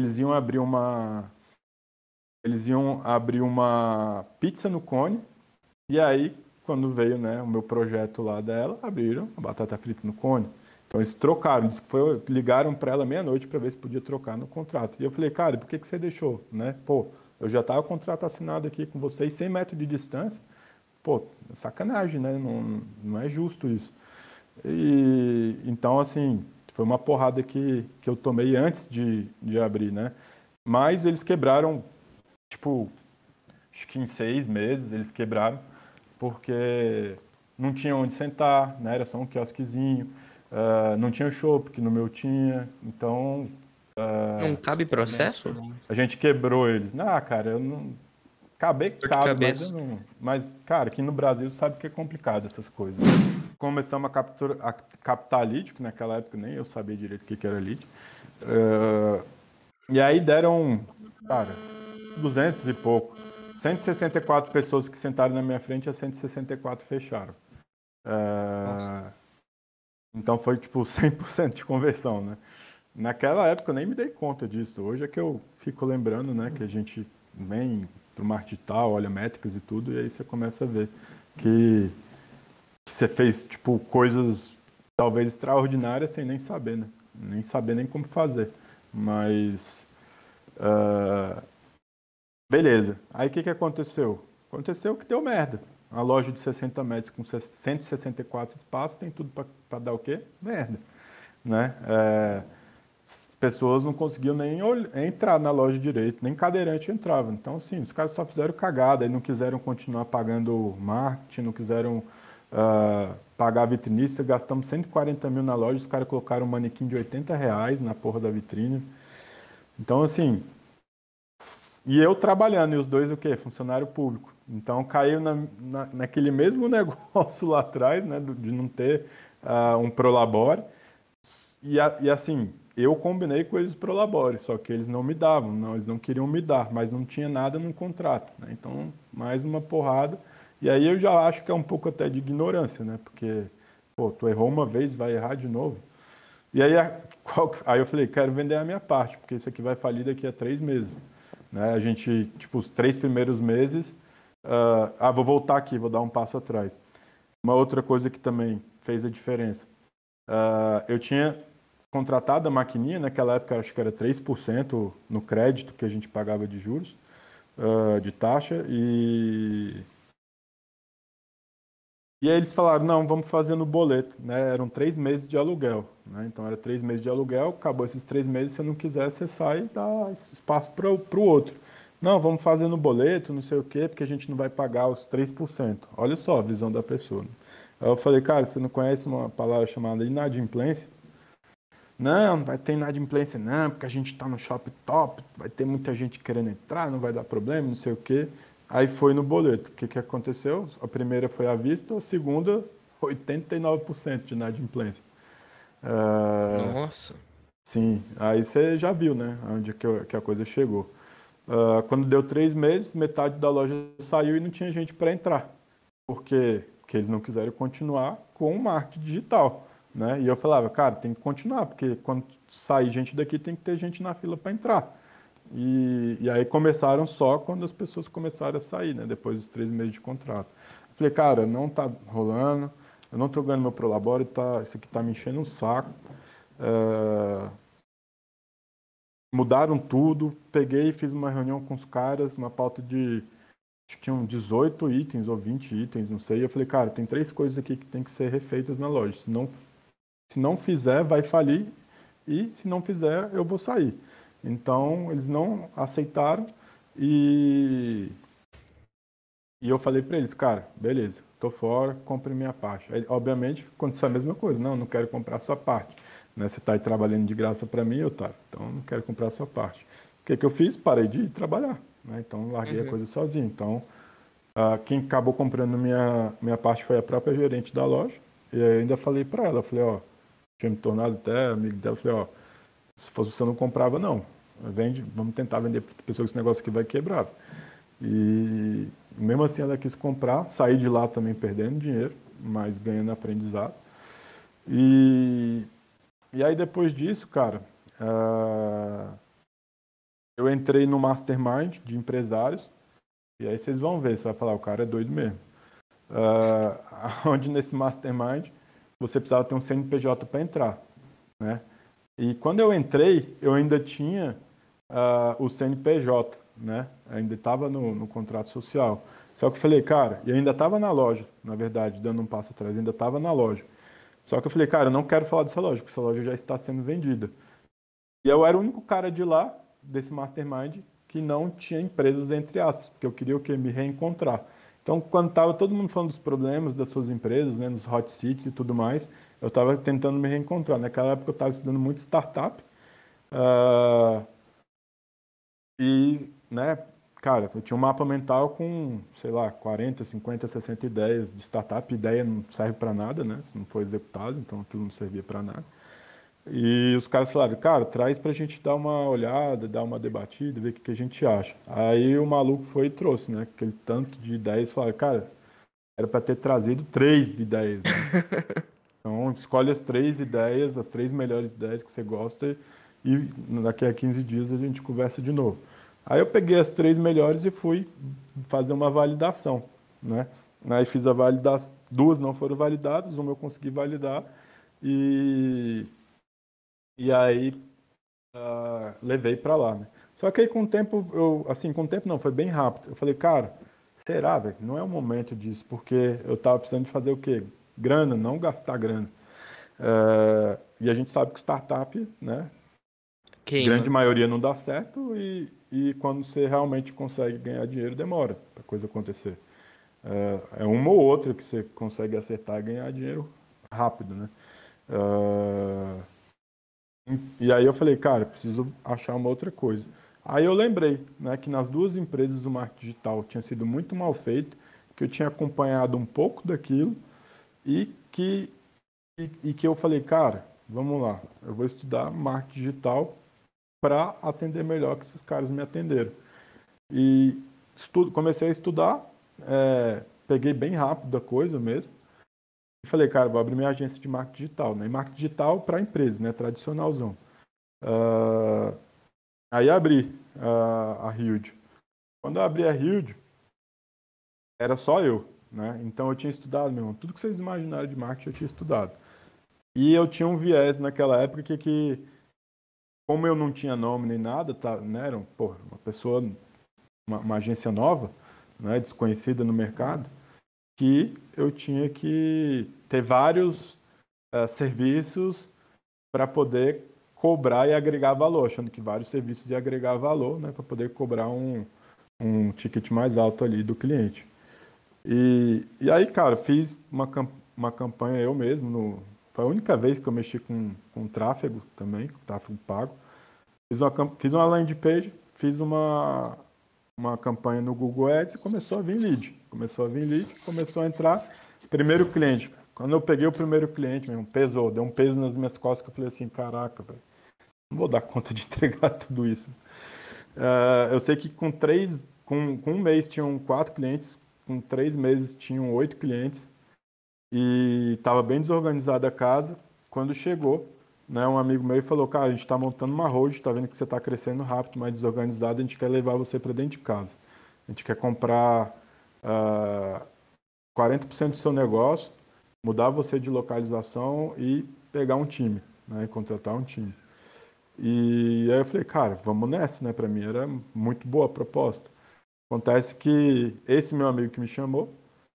eles iam abrir uma pizza no cone. E aí, quando veio, né, o meu projeto lá dela, abriram a batata frita no cone. Então eles trocaram, ligaram para ela meia-noite para ver se podia trocar no contrato. E eu falei, cara, por que que você deixou, né? Pô, eu já tava o contrato assinado aqui com vocês, 100 metros de distância. Pô, sacanagem, né? Não é justo isso. E então, assim, foi uma porrada que eu tomei antes de abrir, né? Mas eles quebraram, tipo, acho que em 6 meses eles quebraram, porque não tinha onde sentar, né? Era só um quiosquezinho, não tinha chopp, que no meu tinha, então Não cabe Diversos processo? problemas. a gente quebrou eles. Ah, cara, eu não. Caber Dor de cabe, mas eu cabeça. não. Mas, cara, aqui no Brasil sabe que é complicado essas coisas. Começamos a captar lead, que naquela época nem eu sabia direito o que era lead. E aí deram, cara, 200 e pouco. 164 pessoas que sentaram na minha frente, as 164 fecharam. Nossa. Então foi tipo 100% de conversão, né? Naquela época eu nem me dei conta disso. Hoje é que eu fico lembrando, né, que a gente vem o marketing digital, olha métricas e tudo, e aí você começa a ver que você fez, tipo, coisas talvez extraordinárias sem nem saber, né? Nem saber nem como fazer. Mas, beleza. Aí o que aconteceu? Aconteceu que deu merda. A loja de 60 metros com 164 espaços tem tudo para dar o quê? Merda, né? As pessoas não conseguiam nem entrar na loja direito, nem cadeirante entrava. Então, assim, os caras só fizeram cagada e não quiseram continuar pagando marketing, não quiseram pagar a vitrinista. Gastamos 140 mil na loja, os caras colocaram um manequim de R$ 80 na porra da vitrine. Então, assim, e eu trabalhando, e os dois o quê? Funcionário público. Então, caiu naquele mesmo negócio lá atrás, né, de não ter um Prolabore. E assim, eu combinei com eles o Prolabore, só que eles não me davam, não, eles não queriam me dar, mas não tinha nada no contrato, né? Então, mais uma porrada. E aí eu já acho que é um pouco até de ignorância, né? Porque, pô, tu errou uma vez, vai errar de novo. E aí, aí eu falei, quero vender a minha parte, porque isso aqui vai falir daqui a 3 meses. Né? A gente, tipo, os 3 primeiros meses, vou voltar aqui, vou dar um passo atrás. Uma outra coisa que também fez a diferença. Eu tinha contratado a maquininha, naquela época acho que era 3% no crédito que a gente pagava de juros, de taxa, e aí eles falaram, não, vamos fazer no boleto, né? Eram 3 meses de aluguel, né? Então era 3 meses de aluguel, acabou esses 3 meses, se você não quiser, você sai e dá espaço para o outro. Não, vamos fazer no boleto, não sei o quê, porque a gente não vai pagar os 3%. Olha só a visão da pessoa. Né? Aí eu falei, cara, você não conhece uma palavra chamada inadimplência? Não, não vai ter inadimplência não, porque a gente está no shopping top, vai ter muita gente querendo entrar, não vai dar problema, não sei o quê. Aí foi no boleto. O que aconteceu? A primeira foi à vista, a segunda, 89% de inadimplência. Nossa. Sim, aí você já viu, né, onde que a coisa chegou. Quando deu 3 meses, metade da loja saiu e não tinha gente para entrar. Porque eles não quiseram continuar com o marketing digital. Né? E eu falava, cara, tem que continuar, porque quando sair gente daqui, tem que ter gente na fila para entrar. E aí começaram só quando as pessoas começaram a sair, né? Depois dos 3 meses de contrato. Falei, cara, não tá rolando, eu não tô ganhando meu Prolabore, isso aqui tá me enchendo um saco. Mudaram tudo, peguei e fiz uma reunião com os caras, uma pauta de, acho que tinham 18 itens ou 20 itens, não sei. E eu falei, cara, tem 3 coisas aqui que tem que ser refeitas na loja. Se não fizer, vai falir, e se não fizer, eu vou sair. Então, eles não aceitaram e eu falei para eles, cara, beleza, tô fora, compre minha parte. Aí, obviamente, aconteceu a mesma coisa, não quero comprar a sua parte. Né? Você está aí trabalhando de graça para mim, Otávio, então não quero comprar a sua parte. O que eu fiz? Parei de trabalhar, né? Então larguei a coisa sozinho. Então, quem acabou comprando minha parte foi a própria gerente da loja, e eu ainda falei para ela, falei, ó, tinha me tornado até amigo dela, falei, ó, se fosse você não comprava, não. Vende, vamos tentar vender para pessoas que esse negócio aqui vai quebrar. E mesmo assim ela quis comprar, saí de lá também perdendo dinheiro, mas ganhando aprendizado. E aí depois disso, cara, eu entrei no Mastermind de empresários, e aí vocês vão ver, você vai falar, o cara é doido mesmo. Onde nesse Mastermind você precisava ter um CNPJ para entrar, né? E quando eu entrei, eu ainda tinha o CNPJ, né? Ainda estava no contrato social. Só que eu falei, cara, e eu ainda estava na loja, na verdade, dando um passo atrás, ainda estava na loja. Só que eu falei, cara, eu não quero falar dessa loja, porque essa loja já está sendo vendida. E eu era o único cara de lá, desse Mastermind, que não tinha empresas, entre aspas, porque eu queria o quê? Me reencontrar. Então, quando estava todo mundo falando dos problemas das suas empresas, né, nos hot seats e tudo mais, eu estava tentando me reencontrar. Naquela época eu estava estudando muito startup. E, né, cara, eu tinha um mapa mental com, sei lá, 40, 50, 60 ideias de startup. Ideia não serve para nada, né, se não for executado, então aquilo não servia para nada. E os caras falaram, cara, traz pra gente dar uma olhada, dar uma debatida, ver o que a gente acha. Aí o maluco foi e trouxe, né, aquele tanto de ideias, falaram, cara, era para ter trazido 3 ideias, né? Então, escolhe as 3 ideias, as 3 melhores ideias que você gosta e daqui a 15 dias a gente conversa de novo. Aí eu peguei as 3 melhores e fui fazer uma validação, né? Aí fiz a validação, 2 não foram validadas, uma eu consegui validar e, e aí levei para lá, né? Só que aí com o tempo, com o tempo não, foi bem rápido. Eu falei, cara, será, velho? Não é o momento disso, porque eu tava precisando de fazer o quê? Grana, não gastar grana. E a gente sabe que startup, né? Grande Queima. maioria não dá certo e quando você realmente consegue ganhar dinheiro, demora para coisa acontecer. É uma ou outra que você consegue acertar e ganhar dinheiro rápido, né? E aí eu falei, cara, preciso achar uma outra coisa. Aí eu lembrei, né, que nas 2 empresas do marketing digital tinha sido muito mal feito, que eu tinha acompanhado um pouco daquilo e que eu falei, cara, vamos lá, eu vou estudar marketing digital para atender melhor que esses caras me atenderam. E comecei a estudar, peguei bem rápido a coisa mesmo, e falei, cara, vou abrir minha agência de marketing digital, né? E marketing digital para empresas, né? Tradicionalzão. Aí abri a Huge. Quando eu abri a Huge, era só eu, né? Então eu tinha estudado, meu irmão, tudo que vocês imaginaram de marketing eu tinha estudado. E eu tinha um viés naquela época que como eu não tinha nome nem nada, tá, né? Era uma pessoa, uma agência nova, né? Desconhecida no mercado, que eu tinha que ter vários serviços para poder cobrar e agregar valor, achando que vários serviços iam agregar valor, né, para poder cobrar um ticket mais alto ali do cliente. E aí, cara, fiz uma campanha eu mesmo, foi a única vez que eu mexi com tráfego também, com tráfego pago. Fiz uma landing page, fiz uma campanha no Google Ads e começou a vir lead. Começou a entrar. Primeiro cliente. Quando eu peguei o primeiro cliente, mesmo, deu um peso nas minhas costas que eu falei assim, caraca, velho, não vou dar conta de entregar tudo isso. Eu sei que com um mês tinham 4 clientes, com 3 meses tinham 8 clientes e estava bem desorganizada a casa. Quando chegou, né, um amigo meu falou, cara, a gente está montando uma road, está vendo que você está crescendo rápido, mas desorganizado, a gente quer levar você para dentro de casa. A gente quer comprar 40% do seu negócio, mudar você de localização e pegar um time, né, contratar um time. E aí eu falei, cara, vamos nessa, né? Para mim era muito boa a proposta. Acontece que esse meu amigo que me chamou,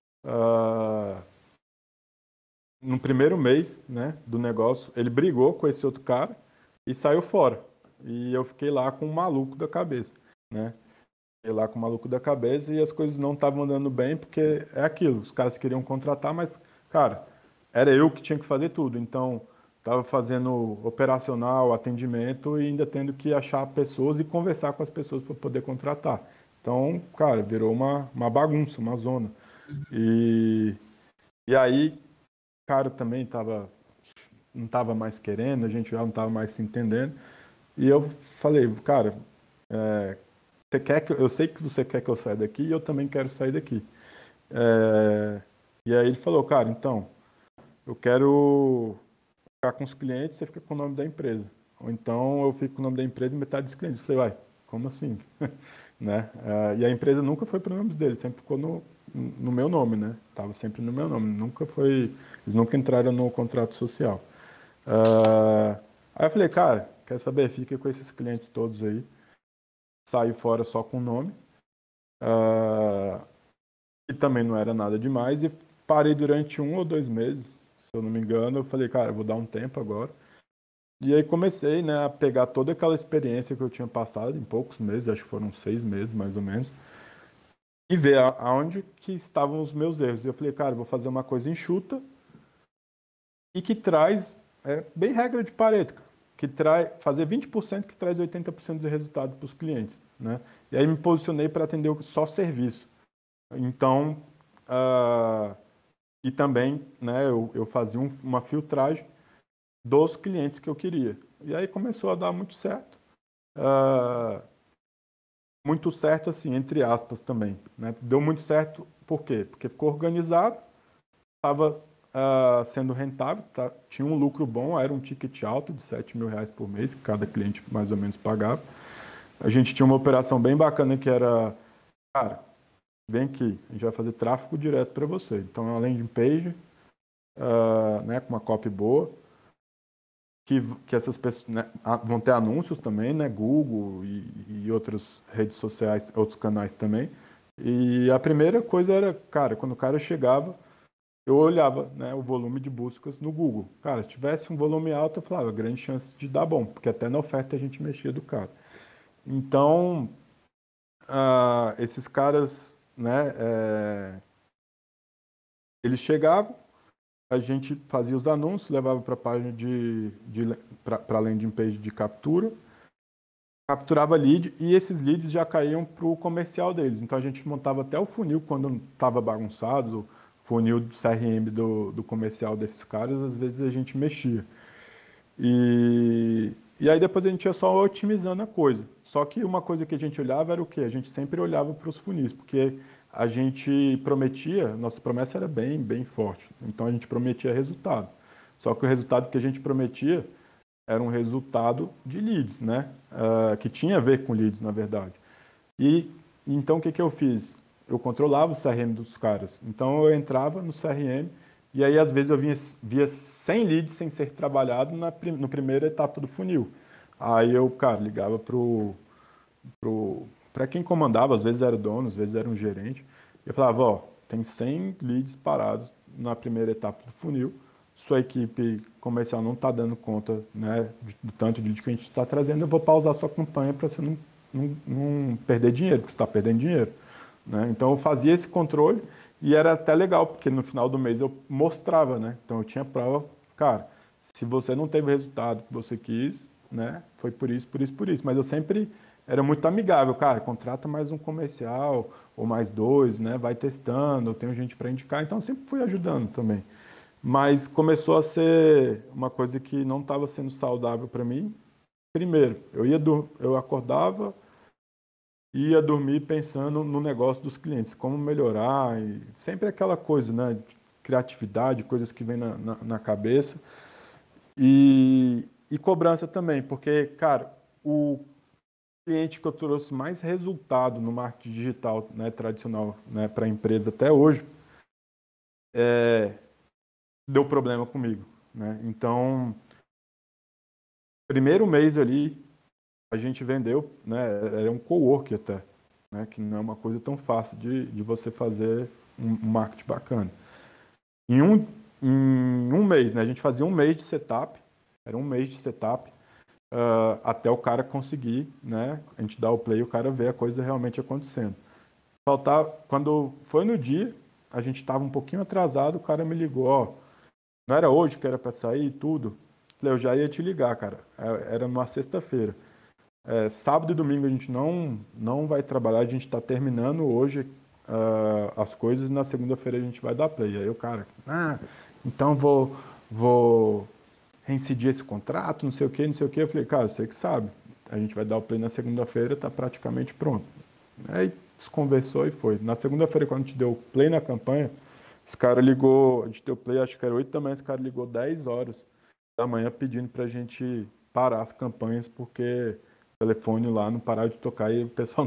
no primeiro mês, né, do negócio, ele brigou com esse outro cara e saiu fora. E eu fiquei lá com um maluco da cabeça, né? Fiquei lá com o maluco da cabeça e as coisas não estavam andando bem porque é aquilo, os caras queriam contratar, mas, cara, era eu que tinha que fazer tudo. Então, estava fazendo operacional, atendimento e ainda tendo que achar pessoas e conversar com as pessoas para poder contratar. Então, cara, virou uma bagunça, uma zona. E aí, cara, também não estava mais querendo, a gente já não estava mais se entendendo. E eu falei, cara, eu sei que você quer que eu saia daqui e eu também quero sair daqui. E aí ele falou, cara, então, eu quero ficar com os clientes, você fica com o nome da empresa. Ou então eu fico com o nome da empresa e metade dos clientes. Eu falei, uai, como assim? Né? E a empresa nunca foi para os nomes deles, sempre ficou no meu nome, né? Tava sempre no meu nome, eles nunca entraram no contrato social. Aí eu falei, cara, quer saber? Fica com esses clientes todos aí. Saí fora só com o nome. E também não era nada demais. E parei durante 1 ou 2 meses, se eu não me engano. Eu falei, cara, eu vou dar um tempo agora. E aí comecei, né, a pegar toda aquela experiência que eu tinha passado em poucos meses, acho que foram 6 meses mais ou menos, e ver aonde que estavam os meus erros. E eu falei, cara, eu vou fazer uma coisa enxuta e que traz, bem regra de Pareto, que fazer 20% que traz 80% do resultado para os clientes, né? E aí me posicionei para atender só serviço. Então, e também, né, eu fazia uma filtragem dos clientes que eu queria. E aí começou a dar muito certo. Muito certo, assim, entre aspas também, né? Deu muito certo, por quê? Porque ficou organizado, estava sendo rentável, tinha um lucro bom, era um ticket alto de R$7.000 por mês, que cada cliente mais ou menos pagava. a gente tinha uma operação bem bacana que era, cara, vem aqui, a gente vai fazer tráfego direto para você. Então, é uma landing page, né, com uma copy boa, que essas pessoas, né, vão ter anúncios também, né, Google e outras redes sociais, outros canais também. E a primeira coisa era, cara, quando o cara chegava, eu olhava, né, o volume de buscas no Google. Cara, se tivesse um volume alto, eu falava, grande chance de dar bom, porque até na oferta a gente mexia do cara. Então, esses caras, né, eles chegavam, a gente fazia os anúncios, levava para a página para a landing page de captura, capturava lead e esses leads já caíam para o comercial deles. Então a gente montava até o funil quando estava bagunçado, o funil do CRM do comercial desses caras, às vezes a gente mexia. E aí depois a gente ia só otimizando a coisa. Só que uma coisa que a gente olhava era o quê? A gente sempre olhava para os funis, porque a gente prometia, nossa promessa era bem forte. Então a gente prometia resultado. Só que o resultado que a gente prometia era um resultado de leads, né? Que tinha a ver com leads, na verdade. E então o que eu fiz? Eu controlava o CRM dos caras. Então eu entrava no CRM e aí às vezes eu via 100 leads sem ser trabalhado no primeira etapa do funil. Aí eu, cara, ligava para quem comandava, às vezes era dono, às vezes era um gerente. Eu falava, ó, tem 100 leads parados na primeira etapa do funil. Sua equipe comercial não está dando conta, né, do tanto de lead que a gente está trazendo, eu vou pausar sua campanha para você não perder dinheiro, porque você está perdendo dinheiro. Né? Então eu fazia esse controle e era até legal, porque no final do mês eu mostrava, né? Então eu tinha prova, cara, se você não teve o resultado que você quis, né, foi por isso. Mas eu sempre era muito amigável, cara, contrata mais um comercial ou mais dois, né, vai testando, eu tenho gente para indicar, então eu sempre fui ajudando também. Mas começou a ser uma coisa que não estava sendo saudável para mim. Primeiro, eu acordava e ia dormir pensando no negócio dos clientes, como melhorar, e sempre aquela coisa, né, de criatividade, coisas que vêm na cabeça. E cobrança também, porque, cara, o cliente que eu trouxe mais resultado no marketing digital, né, tradicional, né, para a empresa até hoje, deu problema comigo, né? Então, primeiro mês ali, a gente vendeu, né? Era um cowork até, né? Que não é uma coisa tão fácil de você fazer um marketing bacana. Em um mês, né? A gente fazia um mês de setup, era um mês de setup, até o cara conseguir, né? A gente dá o play e o cara vê a coisa realmente acontecendo. Quando foi no dia, a gente estava um pouquinho atrasado, o cara me ligou, ó, não era hoje que era para sair e tudo. Eu já ia te ligar, cara. Era numa sexta-feira. Sábado e domingo a gente não vai trabalhar, a gente está terminando hoje as coisas e na segunda-feira a gente vai dar play. Aí o cara, então vou reincidir esse contrato, não sei o que, não sei o que. Eu falei, cara, você que sabe. A gente vai dar o play na segunda-feira, está praticamente pronto. Aí desconversou e foi. Na segunda-feira, quando a gente deu play na campanha, esse cara ligou, a gente deu play, acho que era 8 da manhã, esse cara ligou 10 horas da manhã pedindo pra gente parar as campanhas, porque o telefone lá não parava de tocar e o pessoal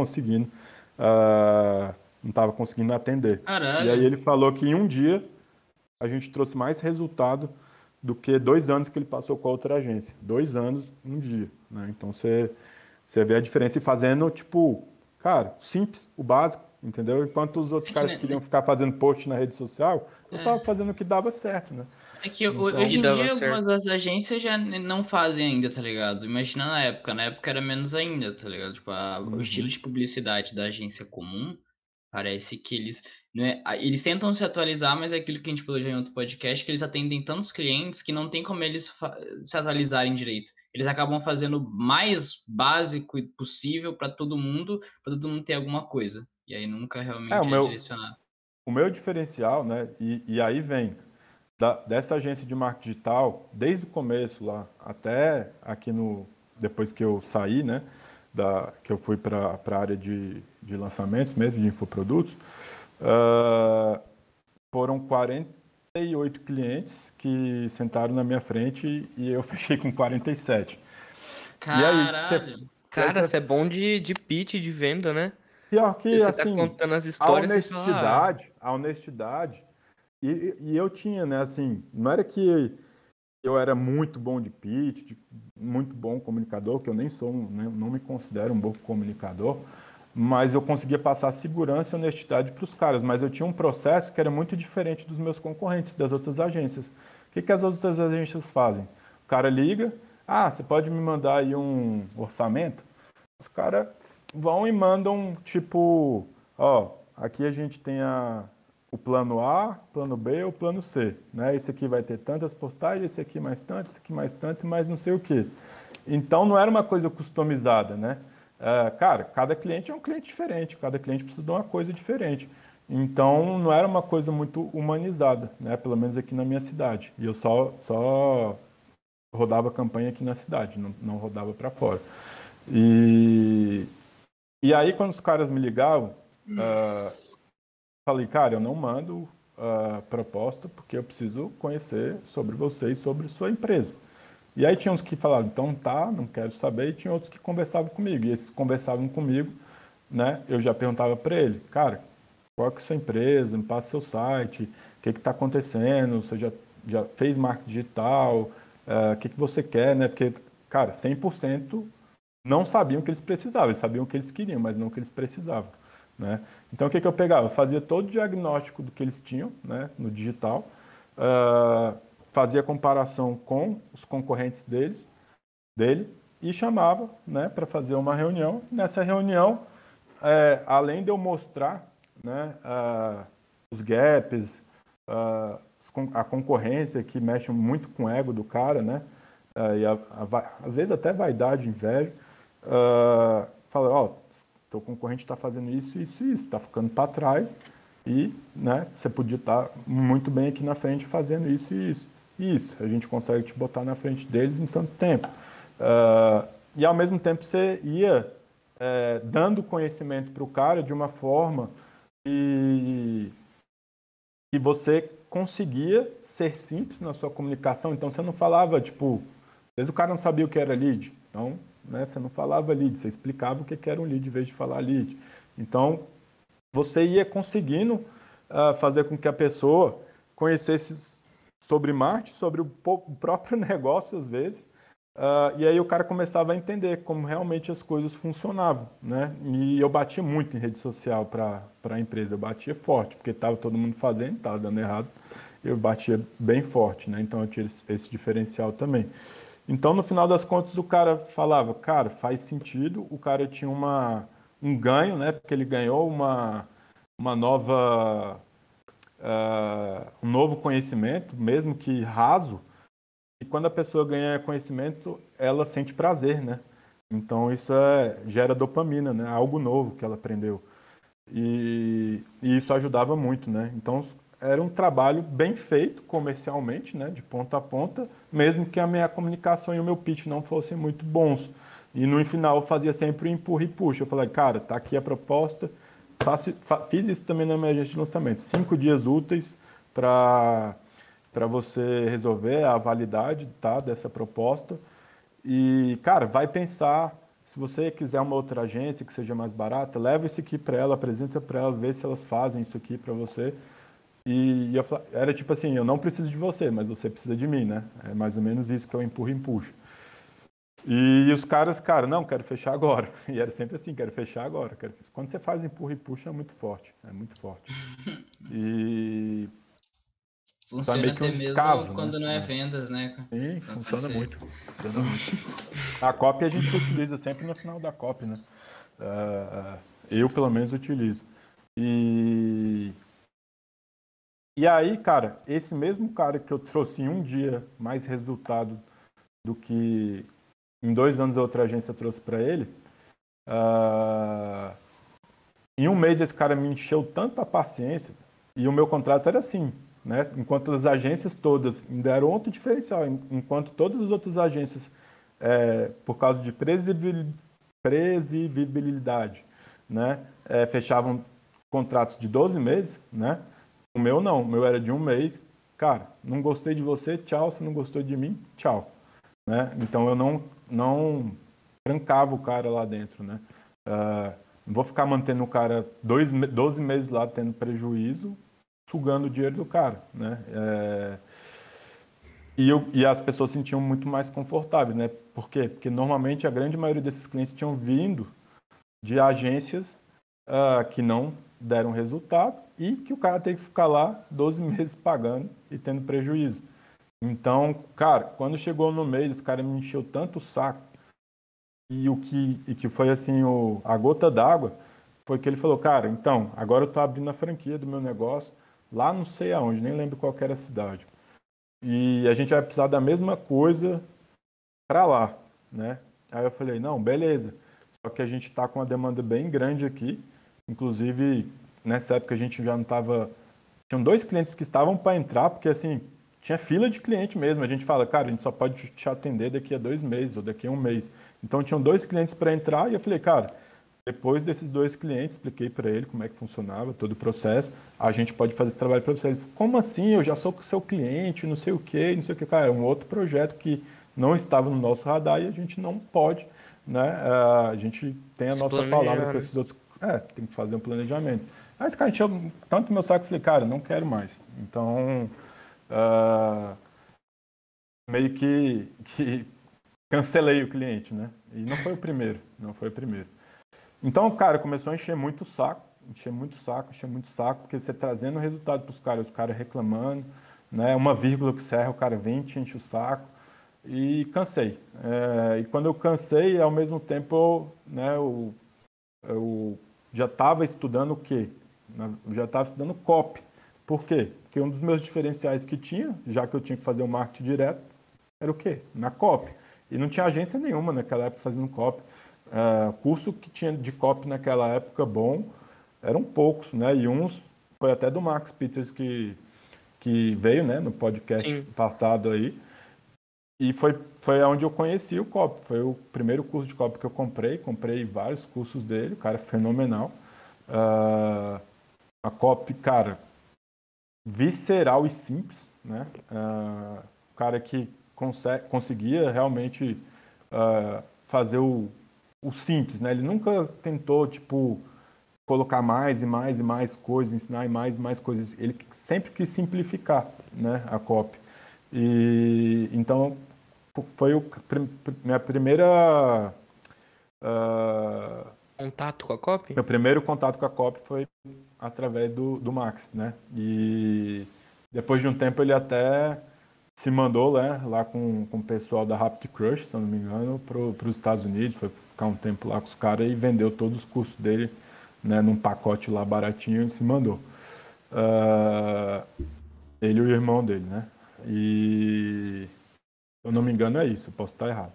não estava conseguindo atender. Caralho. E aí ele falou que em um dia a gente trouxe mais resultado do que 2 anos que ele passou com a outra agência. 2 anos, um dia. Né? Então você vê a diferença e fazendo, tipo, cara, simples, o básico, entendeu? Enquanto os outros caras queriam ficar fazendo post na rede social, eu tava fazendo o que dava certo, né? É que Então, hoje em dava dia certo. algumas das agências já não fazem ainda, tá ligado? Imagina na época era menos ainda, tá ligado? Tipo, o estilo de publicidade da agência comum, parece que eles, não é, eles tentam se atualizar, mas é aquilo que a gente falou já em outro podcast, que eles atendem tantos clientes que não tem como eles se atualizarem direito. Eles acabam fazendo o mais básico possível para todo mundo ter alguma coisa. E aí nunca o realmente é meu, direcionado. o meu diferencial, né? E aí vem dessa agência de marketing digital, desde o começo lá, até aqui depois que eu saí, né? Que eu fui para a área de lançamentos mesmo, de infoprodutos, foram 48 clientes que sentaram na minha frente e eu fechei com 47. E aí, Caralho! Cara, você é bom de pitch, de venda, né? Pior que, Você tá assim, contando as a histórias e fala, honestidade, e eu tinha, né, assim, não era que eu era muito bom de pitch, muito bom comunicador, que eu nem sou, não me considero um bom comunicador, mas eu conseguia passar segurança e honestidade para os caras, mas eu tinha um processo que era muito diferente dos meus concorrentes, das outras agências. O que as outras agências fazem? O cara liga, você pode me mandar aí um orçamento? Os caras vão e mandam, tipo, aqui a gente tem o plano A, plano B ou plano C, né? Esse aqui vai ter tantas postagens, esse aqui mais tanto, esse aqui mais tanto, mais não sei o quê. Então, não era uma coisa customizada, né? Cara, cada cliente é um cliente diferente, cada cliente precisa de uma coisa diferente. Então, não era uma coisa muito humanizada, né? Pelo menos aqui na minha cidade. E eu só rodava campanha aqui na cidade, não rodava para fora. E aí, quando os caras me ligavam, falei, cara, eu não mando proposta porque eu preciso conhecer sobre você e sobre sua empresa. E aí tinha uns que falavam, então tá, não quero saber, e tinha outros que conversavam comigo. E esses que conversavam comigo, né, eu já perguntava para ele, cara, qual é a sua empresa, me passa seu site, o que está acontecendo, você já fez marketing digital, o que você quer, né? Porque, cara, 100% não sabiam o que eles precisavam, eles sabiam o que eles queriam, mas não o que eles precisavam, né? Então, o que eu pegava? Eu fazia todo o diagnóstico do que eles tinham, né, no digital, fazia comparação com os concorrentes dele e chamava, né, para fazer uma reunião. Nessa reunião, além de eu mostrar, né, os gaps, a concorrência que mexe muito com o ego do cara, né, e às vezes até vaidade, inveja, fala, teu concorrente está fazendo isso, isso e isso, está ficando para trás e, né, você podia estar muito bem aqui na frente fazendo isso e isso. E isso, a gente consegue te botar na frente deles em tanto tempo. E ao mesmo tempo você ia dando conhecimento para o cara de uma forma que você conseguia ser simples na sua comunicação. Então você não falava, tipo, às vezes o cara não sabia o que era lead. Então, né, você não falava lead, você explicava o que era um lead em vez de falar lead. Então, você ia conseguindo fazer com que a pessoa conhecesse sobre marketing, sobre o próprio negócio, às vezes, e aí o cara começava a entender como realmente as coisas funcionavam, né? E eu batia muito em rede social para a empresa, eu batia forte, porque estava todo mundo fazendo, estava dando errado, eu batia bem forte, né? Então eu tinha esse diferencial também. Então, no final das contas, o cara falava, cara, faz sentido, o cara tinha um ganho, né? Porque ele ganhou uma nova, um novo conhecimento, mesmo que raso, e quando a pessoa ganha conhecimento, ela sente prazer, né? Então, isso gera dopamina, né? Algo novo que ela aprendeu. E isso ajudava muito, né? Então, era um trabalho bem feito comercialmente, né? De ponta a ponta, mesmo que a minha comunicação e o meu pitch não fossem muito bons. E no final, eu fazia sempre o empurra e puxa. Eu falei, cara, tá aqui a proposta. Fiz isso também na minha agência de lançamento. 5 dias úteis para você resolver a validade, tá, dessa proposta. E, cara, vai pensar. Se você quiser uma outra agência que seja mais barata, leva isso aqui para ela, apresenta para elas, vê se elas fazem isso aqui para você. E era tipo assim, eu não preciso de você, mas você precisa de mim, né? É mais ou menos isso que eu empurro e empuxo. E os caras, cara, não, quero fechar agora. E era sempre assim, quero fechar agora. Quando você faz empurra e puxa, é muito forte. É muito forte. E então é Funciona meio que um até mesmo descaso, né? quando não é vendas, né? Sim, Pode funciona ser. muito. Funciona muito. A copy a gente utiliza sempre no final da copy, né? Eu, pelo menos, utilizo. E aí, cara, esse mesmo cara que eu trouxe em um dia mais resultado do que em 2 anos a outra agência trouxe para ele, em um mês esse cara me encheu tanta paciência e o meu contrato era assim, né? Enquanto as agências todas me deram outro diferencial, enquanto todas as outras agências, por causa de previsibilidade, né? Fechavam contratos de 12 meses, né? O meu não, o meu era de um mês. Cara, não gostei de você, tchau. Se não gostou de mim, tchau. Né? Então eu não trancava o cara lá dentro, né? Não vou ficar mantendo o cara 12 meses lá tendo prejuízo, sugando o dinheiro do cara, né? E as pessoas se sentiam muito mais confortáveis, né? Por quê? Porque normalmente a grande maioria desses clientes tinham vindo de agências que não deram resultado e que o cara tem que ficar lá 12 meses pagando e tendo prejuízo. Então, cara, quando chegou no mês, esse cara me encheu tanto o saco e que foi assim, a gota d'água, foi que ele falou, cara, então, agora eu tô abrindo a franquia do meu negócio lá não sei aonde, nem lembro qual que era a cidade. E a gente vai precisar da mesma coisa para lá, né? Aí eu falei, não, beleza. Só que a gente está com uma demanda bem grande aqui. Inclusive, nessa época a gente já não estava... Tinham 2 clientes que estavam para entrar, porque assim, tinha fila de cliente mesmo. A gente fala, cara, a gente só pode te atender daqui a 2 meses ou daqui a 1 mês. Então tinham 2 clientes para entrar e eu falei, cara, depois desses 2 clientes, expliquei para ele como é que funcionava todo o processo. A gente pode fazer esse trabalho para você. Ele falou, como assim? Eu já sou seu cliente, não sei o quê, não sei o quê. Cara, é um outro projeto que não estava no nosso radar e a gente não pode, né? A gente tem a nossa palavra para esses outros. Tem que fazer um planejamento. Aí esse cara encheu tanto meu saco, eu falei, cara, não quero mais. Então, meio que cancelei o cliente, né? E não foi o primeiro, não foi o primeiro. Então, cara, começou a encher muito o saco, porque você trazendo resultado para os caras reclamando, né? Uma vírgula que você erra, o cara vem, te enche o saco. E cansei. E quando eu cansei, ao mesmo tempo, né, eu já estava estudando o quê? Eu já estava estudando copy. Por quê? Porque um dos meus diferenciais que tinha, já que eu tinha que fazer o marketing direto, era o quê? Na copy. E não tinha agência nenhuma naquela época fazendo copy. Curso que tinha de copy naquela época bom, eram poucos, né? E uns, foi até do Max Peters que veio, né, no podcast passado aí. E foi onde eu conheci o copy. Foi o primeiro curso de copy que eu comprei. Comprei vários cursos dele, o cara é fenomenal. A copy, cara, visceral e simples, né? O cara que conseguia realmente fazer o simples, né? Ele nunca tentou, tipo, colocar mais e mais e mais coisas, ensinar mais e mais coisas. Ele sempre quis simplificar, né, a copy. E então foi minha primeira contato com a copy? Meu primeiro contato com a copy foi através do Max, né? E depois de um tempo ele até se mandou, né, lá com o pessoal da Rapid Crush, se eu não me engano, para os Estados Unidos, foi ficar um tempo lá com os caras e vendeu todos os cursos dele, né, num pacote lá baratinho e se mandou. Ele e o irmão dele, né? E se eu não me engano é isso, eu posso estar errado.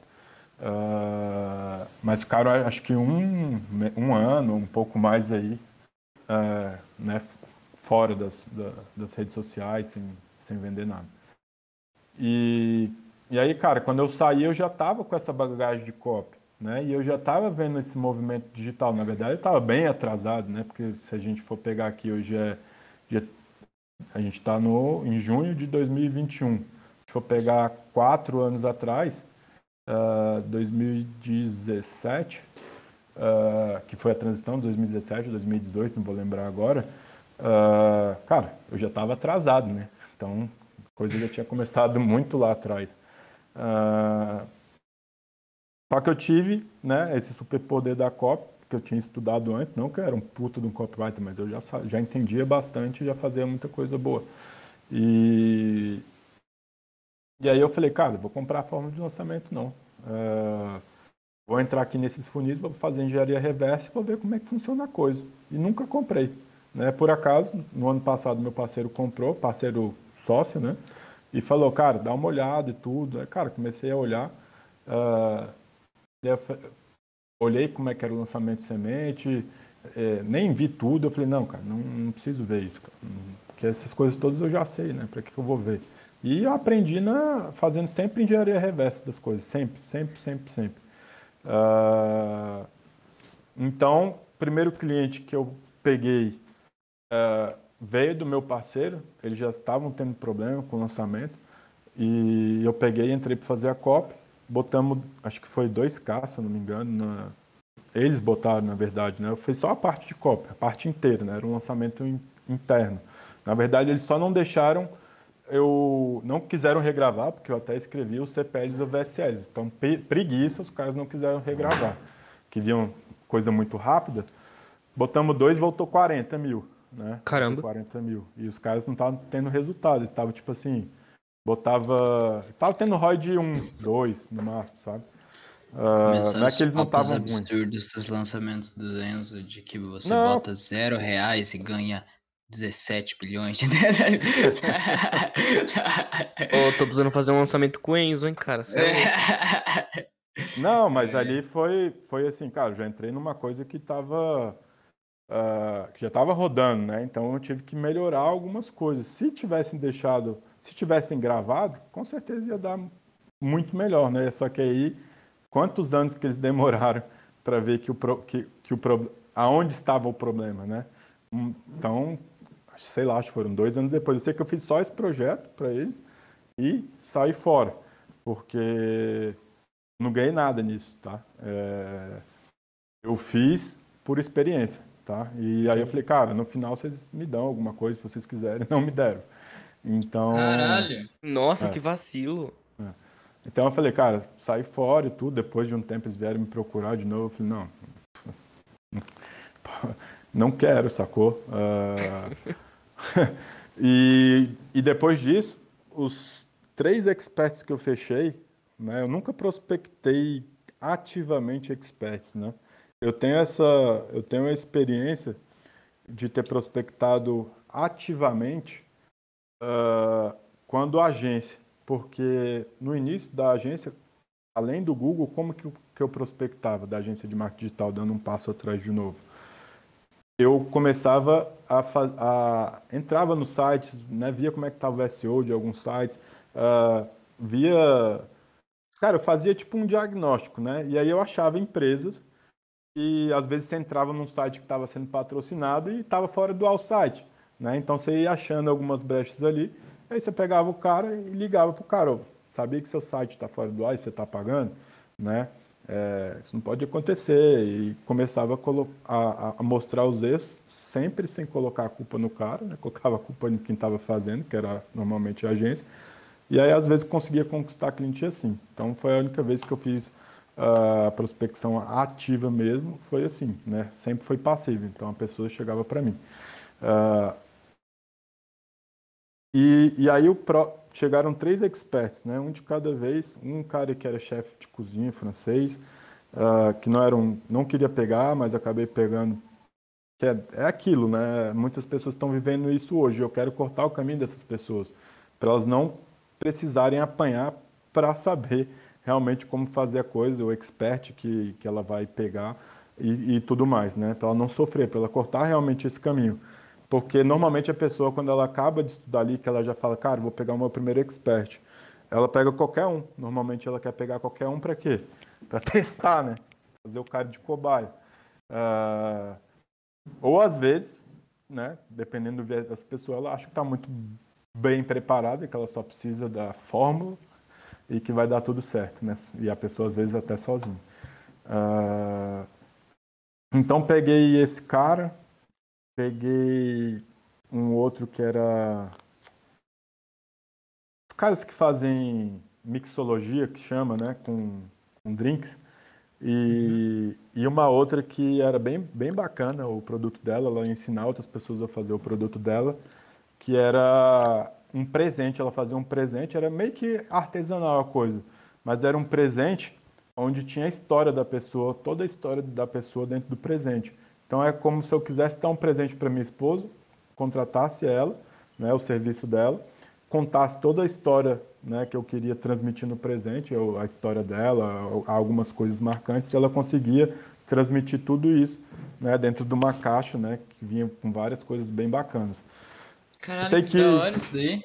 Mas ficaram acho que um ano, um pouco mais aí, né, fora das redes sociais, sem vender nada. E aí, cara, quando eu saí, eu já estava com essa bagagem de copy, né? E eu já estava vendo esse movimento digital. Na verdade, eu estava bem atrasado, né? Porque se a gente for pegar aqui, hoje a gente está em junho de 2021. Se for pegar 4 anos atrás, 2017, que foi a transição de 2017, 2018, não vou lembrar agora, cara, eu já estava atrasado, né? Então, a coisa já tinha começado muito lá atrás. Só que eu tive, né, esse superpoder da copy, que eu tinha estudado antes, não que eu era um puto de um copywriter, mas eu já entendia bastante e já fazia muita coisa boa. E aí eu falei, cara, vou comprar a forma de lançamento, não. Vou entrar aqui nesses funis, vou fazer engenharia reversa e vou ver como é que funciona a coisa. E nunca comprei. Né? Por acaso, no ano passado, meu parceiro comprou, parceiro sócio, né? E falou, cara, dá uma olhada e tudo. Aí, cara, comecei a olhar. Olhei como é que era o lançamento de semente, nem vi tudo. Eu falei, não, cara, não preciso ver isso. Cara. Porque essas coisas todas eu já sei, né? Para que eu vou ver? E eu aprendi fazendo sempre engenharia reversa das coisas. Sempre. Então, o primeiro cliente que eu peguei veio do meu parceiro, eles já estavam tendo problema com o lançamento, e eu peguei e entrei para fazer a copy, botamos, acho que foi 2K, se eu não me engano, eles botaram, na verdade, né? Eu fiz só a parte de cópia, a parte inteira, né? Era um lançamento interno. Na verdade, eles só não deixaram, não quiseram regravar, porque eu até escrevi os CPLs ou VSLs. Então, preguiça, os caras não quiseram regravar. Queriam coisa muito rápida. Botamos 2, voltou 40 mil, né? Caramba. Voltou 40 mil. E os caras não estavam tendo resultado. Eles estavam, tipo assim, estava tendo ROI de 1, 2, no máximo, sabe? Começaram Não é os que eles não papos estavam ruins. absurdos dos lançamentos do Enzo, de que você Não, bota R$ 0 e ganha 17 bilhões. Ô, tô precisando fazer um lançamento com o Enzo, hein, cara? Você é louco. não, mas ali foi assim, cara, eu já entrei numa coisa que que já estava rodando, né? Então eu tive que melhorar algumas coisas. Se tivessem gravado, com certeza ia dar muito melhor, né? Só que aí, quantos anos que eles demoraram para ver aonde estava o problema, né? Então, sei lá, acho que foram 2 anos depois. Eu sei que eu fiz só esse projeto para eles e saí fora, porque não ganhei nada nisso, tá? Eu fiz por experiência, tá? E aí eu falei, cara, no final vocês me dão alguma coisa se vocês quiserem, não me deram. Então, Caralho. Nossa, é, que vacilo. então eu falei, cara, saí fora e tudo. Depois de um tempo eles vieram me procurar de novo. Eu falei, não, não quero, sacou? E depois disso, os 3 experts que eu fechei, né? Eu nunca prospectei ativamente experts, né? Eu tenho a experiência de ter prospectado ativamente quando agência, porque no início da agência, além do Google, como que eu prospectava da agência de marketing digital, dando um passo atrás de novo? Eu começava entrava nos sites, né, via como é que estava o SEO de alguns sites, via, cara, eu fazia tipo um diagnóstico, né? E aí eu achava empresas e às vezes você entrava num site que estava sendo patrocinado e estava fora do all site, né? Então você ia achando algumas brechas ali, aí você pegava o cara e ligava pro cara, "Ô, sabia que seu site está fora do ar e você está pagando, né? Isso não pode acontecer." E começava a mostrar os erros, sempre sem colocar a culpa no cara, né? Colocava a culpa em quem estava fazendo, que era normalmente a agência. E aí, às vezes, conseguia conquistar cliente assim. Então, foi a única vez que eu fiz a prospecção ativa mesmo, foi assim, né? Sempre foi passivo, então a pessoa chegava para mim. E aí chegaram 3 experts, né? Um de cada vez, um cara que era chefe de cozinha francês, que não queria pegar, mas acabei pegando, que é aquilo, né? Muitas pessoas estão vivendo isso hoje. Eu quero cortar o caminho dessas pessoas, para elas não precisarem apanhar para saber realmente como fazer a coisa, o expert que ela vai pegar e tudo mais, né? Para ela não sofrer, para ela cortar realmente esse caminho. Porque normalmente a pessoa, quando ela acaba de estudar ali, que ela já fala, cara, vou pegar o meu primeiro expert, ela pega qualquer um. Normalmente ela quer pegar qualquer um para quê? Para testar, né? Fazer o cara de cobaia. Ou às vezes, né, dependendo do viés das pessoas, ela acha que está muito bem preparada e que ela só precisa da fórmula e que vai dar tudo certo, né? E a pessoa às vezes até sozinha. Então peguei esse cara, peguei um outro que era os caras que fazem mixologia, que chama, né, com drinks. E uma outra que era bem bacana o produto dela, ela ia ensinar outras pessoas a fazer o produto dela, que era um presente. Ela fazia um presente, era meio que artesanal a coisa, mas era um presente onde tinha a história da pessoa, toda a história da pessoa dentro do presente. Então é como se eu quisesse dar um presente para minha esposa, contratasse ela, né, o serviço dela, contasse toda a história, né, que eu queria transmitir no presente, a história dela, algumas coisas marcantes, e ela conseguia transmitir tudo isso, né, dentro de uma caixa, né, que vinha com várias coisas bem bacanas. Eu Caralho, sei que da que hora isso daí.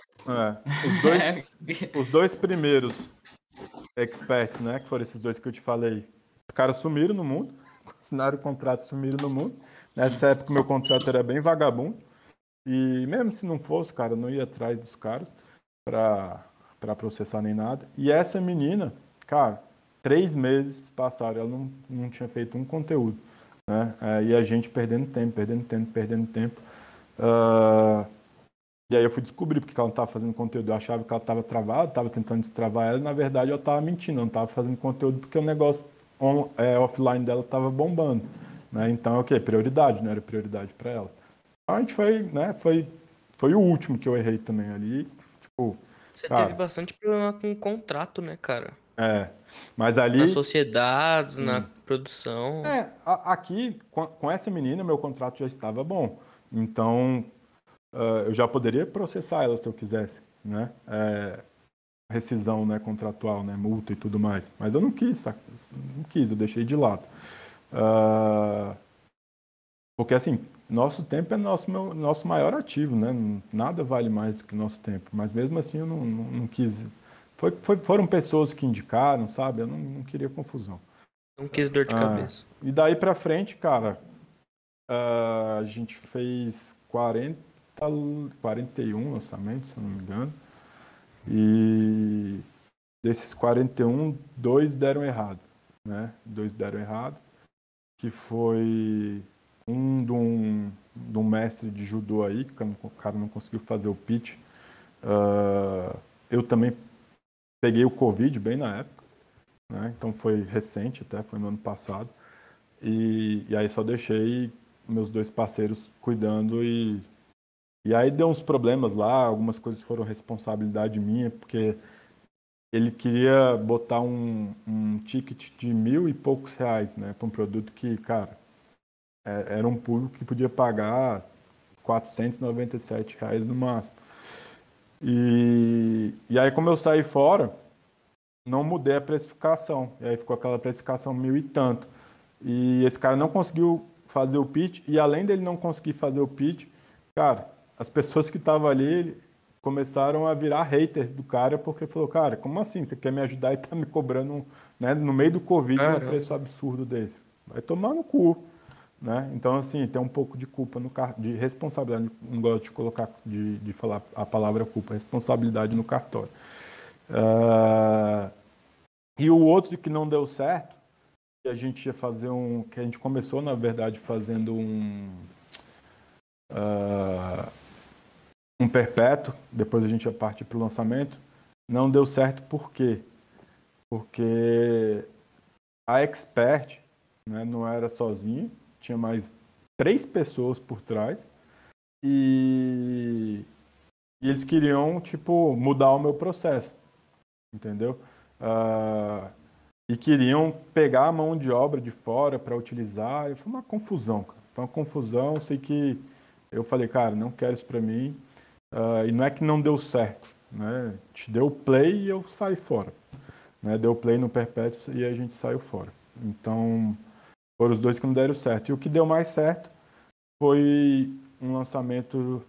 os dois primeiros experts, né, que foram esses 2 que eu te falei, os caras sumiram no mundo, assinaram o contrato, sumiram no mundo. Nessa época meu contrato era bem vagabundo. E mesmo se não fosse, cara, eu não ia atrás dos caras para processar nem nada. E essa menina, cara, 3 meses passaram, ela não tinha feito um conteúdo, né? E a gente perdendo tempo. E aí eu fui descobrir porque ela não estava fazendo conteúdo. Eu achava que ela estava travada, estava tentando destravar ela, e na verdade eu estava mentindo, eu não estava fazendo conteúdo porque o negócio offline dela estava bombando, né? Então, o quê? Prioridade, não era prioridade para ela. Então, a gente foi, né? Foi o último que eu errei também ali, tipo, Você teve cara, bastante problema com o contrato, né, cara? mas Nas ali, sociedades, na sim. produção. Aqui, com essa menina, meu contrato já estava bom. Então, eu já poderia processar ela se eu quisesse, né? Rescisão, né, contratual, né, multa e tudo mais. Mas eu não quis, saca? Não quis, eu deixei de lado. Porque, assim, nosso tempo é nosso maior ativo, né? Nada vale mais do que nosso tempo. Mas mesmo assim eu não quis. Foram pessoas que indicaram, sabe? Eu não queria confusão. Não quis dor de cabeça. E daí pra frente, cara, a gente fez 41 lançamentos, se eu não me engano. E desses 41, 2 deram errado, né? 2 deram errado, que foi de um mestre de judô aí, que o cara não conseguiu fazer o pitch. Eu também peguei o Covid bem na época, né? Então foi recente até, foi no ano passado. E aí só deixei meus 2 parceiros cuidando e aí deu uns problemas lá, algumas coisas foram responsabilidade minha, porque ele queria botar um ticket de R$ 1.000 e poucos, né, para um produto que, cara, era um público que podia pagar R$ 497 no máximo. E aí, como eu saí fora, não mudei a precificação. E aí ficou aquela precificação 1.000 e tanto. E esse cara não conseguiu fazer o pitch, e além dele não conseguir fazer o pitch, cara, as pessoas que estavam ali começaram a virar haters do cara, porque falou, cara, como assim? Você quer me ajudar e tá me cobrando, né, no meio do Covid, um Caramba. preço absurdo desse? Vai tomar no cu, né? Então, assim, tem um pouco de culpa, de responsabilidade, não gosto de colocar, de falar a palavra culpa, responsabilidade no cartório. E o outro que não deu certo, que a gente ia fazer que a gente começou, na verdade, fazendo um perpétuo, depois a gente ia partir para o lançamento, não deu certo por quê? Porque a Expert, né, não era sozinha, tinha mais 3 pessoas por trás e eles queriam, tipo, mudar o meu processo, entendeu? E queriam pegar a mão de obra de fora para utilizar, e foi uma confusão, cara. Foi uma confusão, sei que eu falei, cara, não quero isso para mim, e não é que não deu certo, né? Te deu play e eu saí fora, né? Deu play no Perpétuo e a gente saiu fora. Então, foram os 2 que não deram certo. E o que deu mais certo foi um lançamento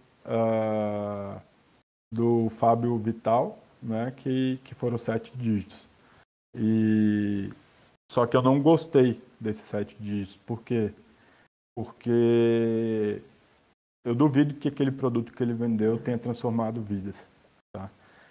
do Fábio Vital, né? Que foram 7 dígitos. Só que eu não gostei desses 7 dígitos. Por quê? Porque eu duvido que aquele produto que ele vendeu tenha transformado vidas. Tá?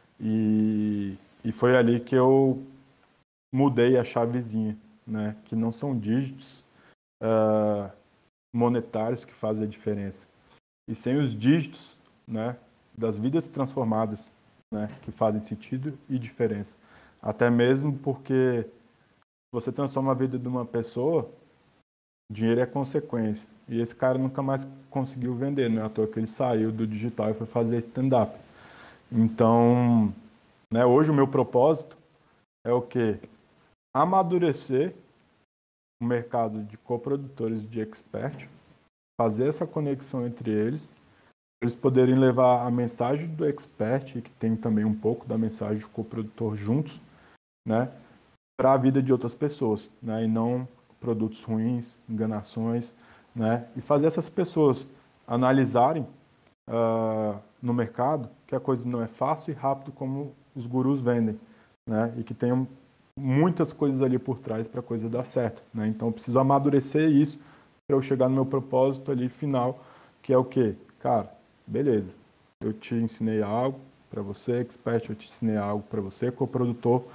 E foi ali que eu mudei a chavezinha, né? Que não são dígitos monetários que fazem a diferença. E sem os dígitos, né, das vidas transformadas, né, que fazem sentido e diferença. Até mesmo porque você transforma a vida de uma pessoa, dinheiro é consequência. E esse cara nunca mais conseguiu vender, não é à toa que ele saiu do digital e foi fazer stand-up. Então, né, hoje o meu propósito é o quê? Amadurecer o mercado de coprodutores de expert, fazer essa conexão entre eles, para eles poderem levar a mensagem do expert, que tem também um pouco da mensagem do coprodutor juntos, né, para a vida de outras pessoas, né, e não produtos ruins, enganações, né, e fazer essas pessoas analisarem no mercado que a coisa não é fácil e rápido como os gurus vendem, né, e que tem muitas coisas ali por trás para a coisa dar certo, né, então eu preciso amadurecer isso para eu chegar no meu propósito ali final, que é o quê? Cara, beleza, eu te ensinei algo para você, expert, eu te ensinei algo para você, coprodutor,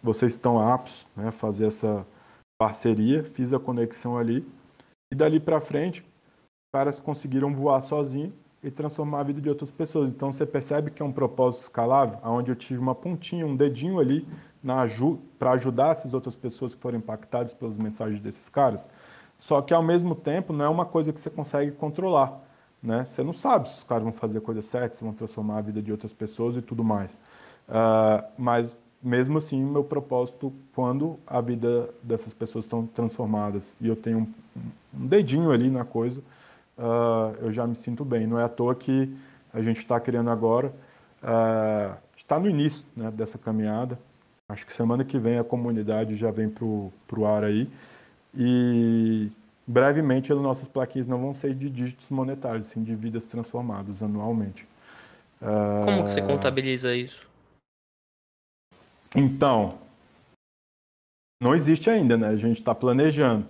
vocês estão aptos, né, a fazer essa parceria, fiz a conexão ali, e dali para frente, os caras conseguiram voar sozinho e transformar a vida de outras pessoas. Então você percebe que é um propósito escalável, onde eu tive uma pontinha, um dedinho ali para ajudar essas outras pessoas que foram impactadas pelas mensagens desses caras. Só que ao mesmo tempo não é uma coisa que você consegue controlar, né? Você não sabe se os caras vão fazer a coisa certa, se vão transformar a vida de outras pessoas e tudo mais. Mas mesmo assim, meu propósito, quando a vida dessas pessoas estão transformadas e eu tenho um dedinho ali na coisa, eu já me sinto bem. Não é à toa que a gente está criando agora, está no início, né, dessa caminhada. Acho que semana que vem a comunidade já vem para o ar aí. E brevemente as nossas plaquinhas não vão ser de dígitos monetários, sim de vidas transformadas anualmente. Como que você contabiliza isso? Então, não existe ainda, né? A gente está planejando.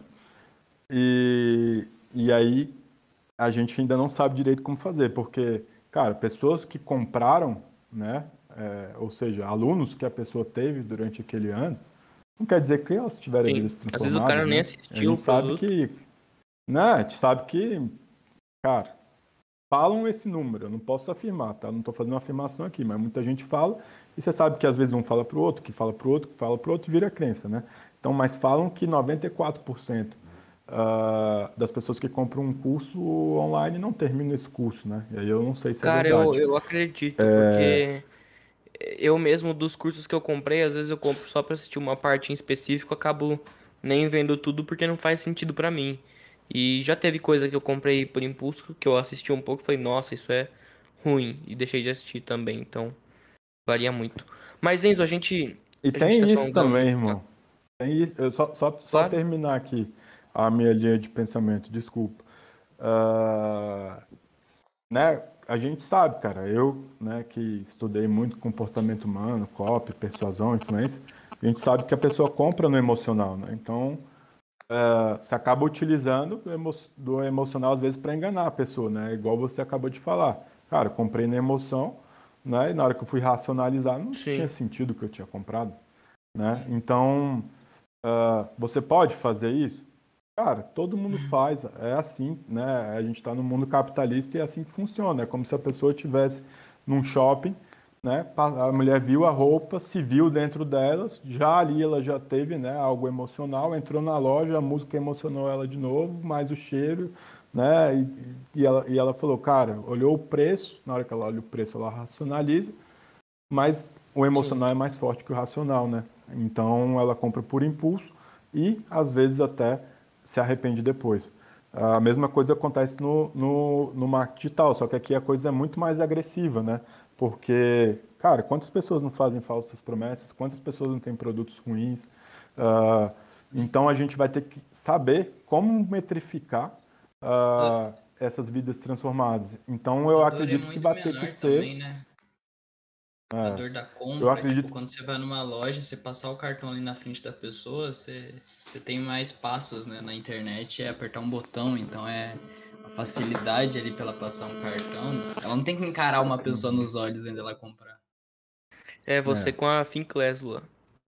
E aí a gente ainda não sabe direito como fazer, porque, cara, pessoas que compraram, né? Ou seja, alunos que a pessoa teve durante aquele ano, não quer dizer que elas tiveram Sim. vidas Às vezes o cara transformadas, nem né? A assistiu o gente sabe produto. que, né? A gente sabe que, cara, falam esse número, eu não posso afirmar, tá? Não estou fazendo uma afirmação aqui, mas muita gente fala, e você sabe que às vezes um fala para o outro, que fala para o outro, que fala para o outro, e vira crença, né? Então, mas falam que 94% das pessoas que compram um curso online não terminam esse curso, né? E aí eu não sei se é Cara, eu, verdade. eu acredito, porque eu mesmo, dos cursos que eu comprei, às vezes eu compro só pra assistir uma parte em específico, acabo nem vendo tudo porque não faz sentido pra mim. E já teve coisa que eu comprei por impulso, que eu assisti um pouco e falei, nossa, isso é ruim, e deixei de assistir também, então varia muito. Mas Enzo, E a gente tá tem se isso alongando. também, irmão. Só Claro. terminar aqui a minha linha de pensamento, desculpa. Ah, né, a gente sabe, cara, eu, né, que estudei muito comportamento humano, copy, persuasão, influência, a gente sabe que a pessoa compra no emocional, né? Então, você acaba utilizando do emocional às vezes para enganar a pessoa, né? Igual você acabou de falar. Cara, eu comprei na emoção, né? E na hora que eu fui racionalizar, não tinha Sim. sentido o que eu tinha comprado, né? Então, você pode fazer isso? Cara, todo mundo faz, é assim, né? A gente está no mundo capitalista e é assim que funciona. É como se a pessoa estivesse num shopping, né? A mulher viu a roupa, se viu dentro delas, já ali ela já teve, né, algo emocional, entrou na loja, a música emocionou ela de novo, mais o cheiro, né? E ela falou, cara, olhou o preço, na hora que ela olha o preço, ela racionaliza, mas o Sim. emocional é mais forte que o racional, né? Então ela compra por impulso e às vezes até se arrepende depois. A mesma coisa acontece no marketing digital, só que aqui a coisa é muito mais agressiva, né? Porque, cara, quantas pessoas não fazem falsas promessas? Quantas pessoas não têm produtos ruins? Ah, então a gente vai ter que saber como metrificar A essas vidas transformadas. Então eu a dor é acredito que muito vai ter que menor ser. também, né? A dor da Eu compra, tipo, acredito. quando você vai numa loja, você passar o cartão ali na frente da pessoa, você tem mais passos, né? Na internet é apertar um botão, então é a facilidade ali pra ela passar um cartão. Ela não tem que encarar uma pessoa Uhum. nos olhos ainda ela comprar. É você É. com a Finclass, Lua.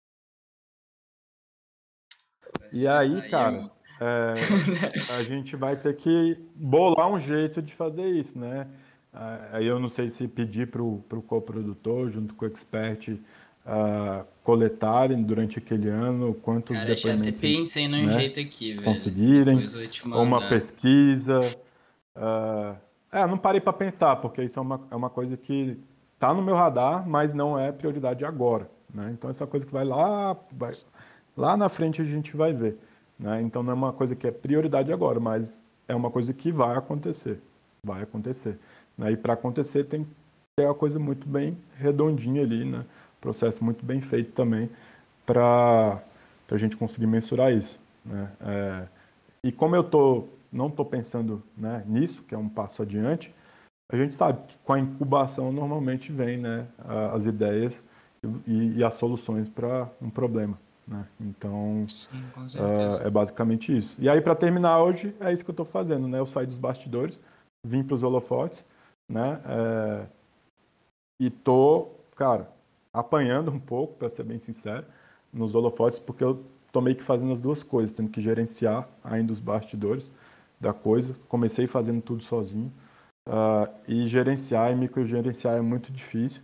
Vai se E ferrar aí, aí, cara, irmão. a gente vai ter que bolar um jeito de fazer isso, né? Aí eu não sei se pedir para o coprodutor, junto com o expert, coletarem durante aquele ano quantos Cara, já até depoimentos eles, pensei num né, jeito aqui, velho. conseguirem, Depois eu vou te ou uma mandar. pesquisa. Não parei para pensar, porque isso é uma coisa que está no meu radar, mas não é prioridade agora, né? Então, essa coisa que lá na frente a gente vai ver, né? Então, não é uma coisa que é prioridade agora, mas é uma coisa que vai acontecer, né? E para acontecer tem que ter uma coisa muito bem redondinha ali, né? Processo muito bem feito também para a gente conseguir mensurar isso, né? E como não estou pensando, né, nisso, que é um passo adiante, a gente sabe que com a incubação normalmente vem, né, as ideias e as soluções para um problema, né? Então, Sim, com certeza. é basicamente isso. E aí, para terminar hoje, é isso que eu estou fazendo, né? Eu saí dos bastidores, vim para os holofotes, né? E tô, cara, apanhando um pouco, para ser bem sincero, nos holofotes, porque eu tô meio que fazendo as duas coisas, tendo que gerenciar ainda os bastidores da coisa. Comecei fazendo tudo sozinho. E gerenciar e microgerenciar é muito difícil.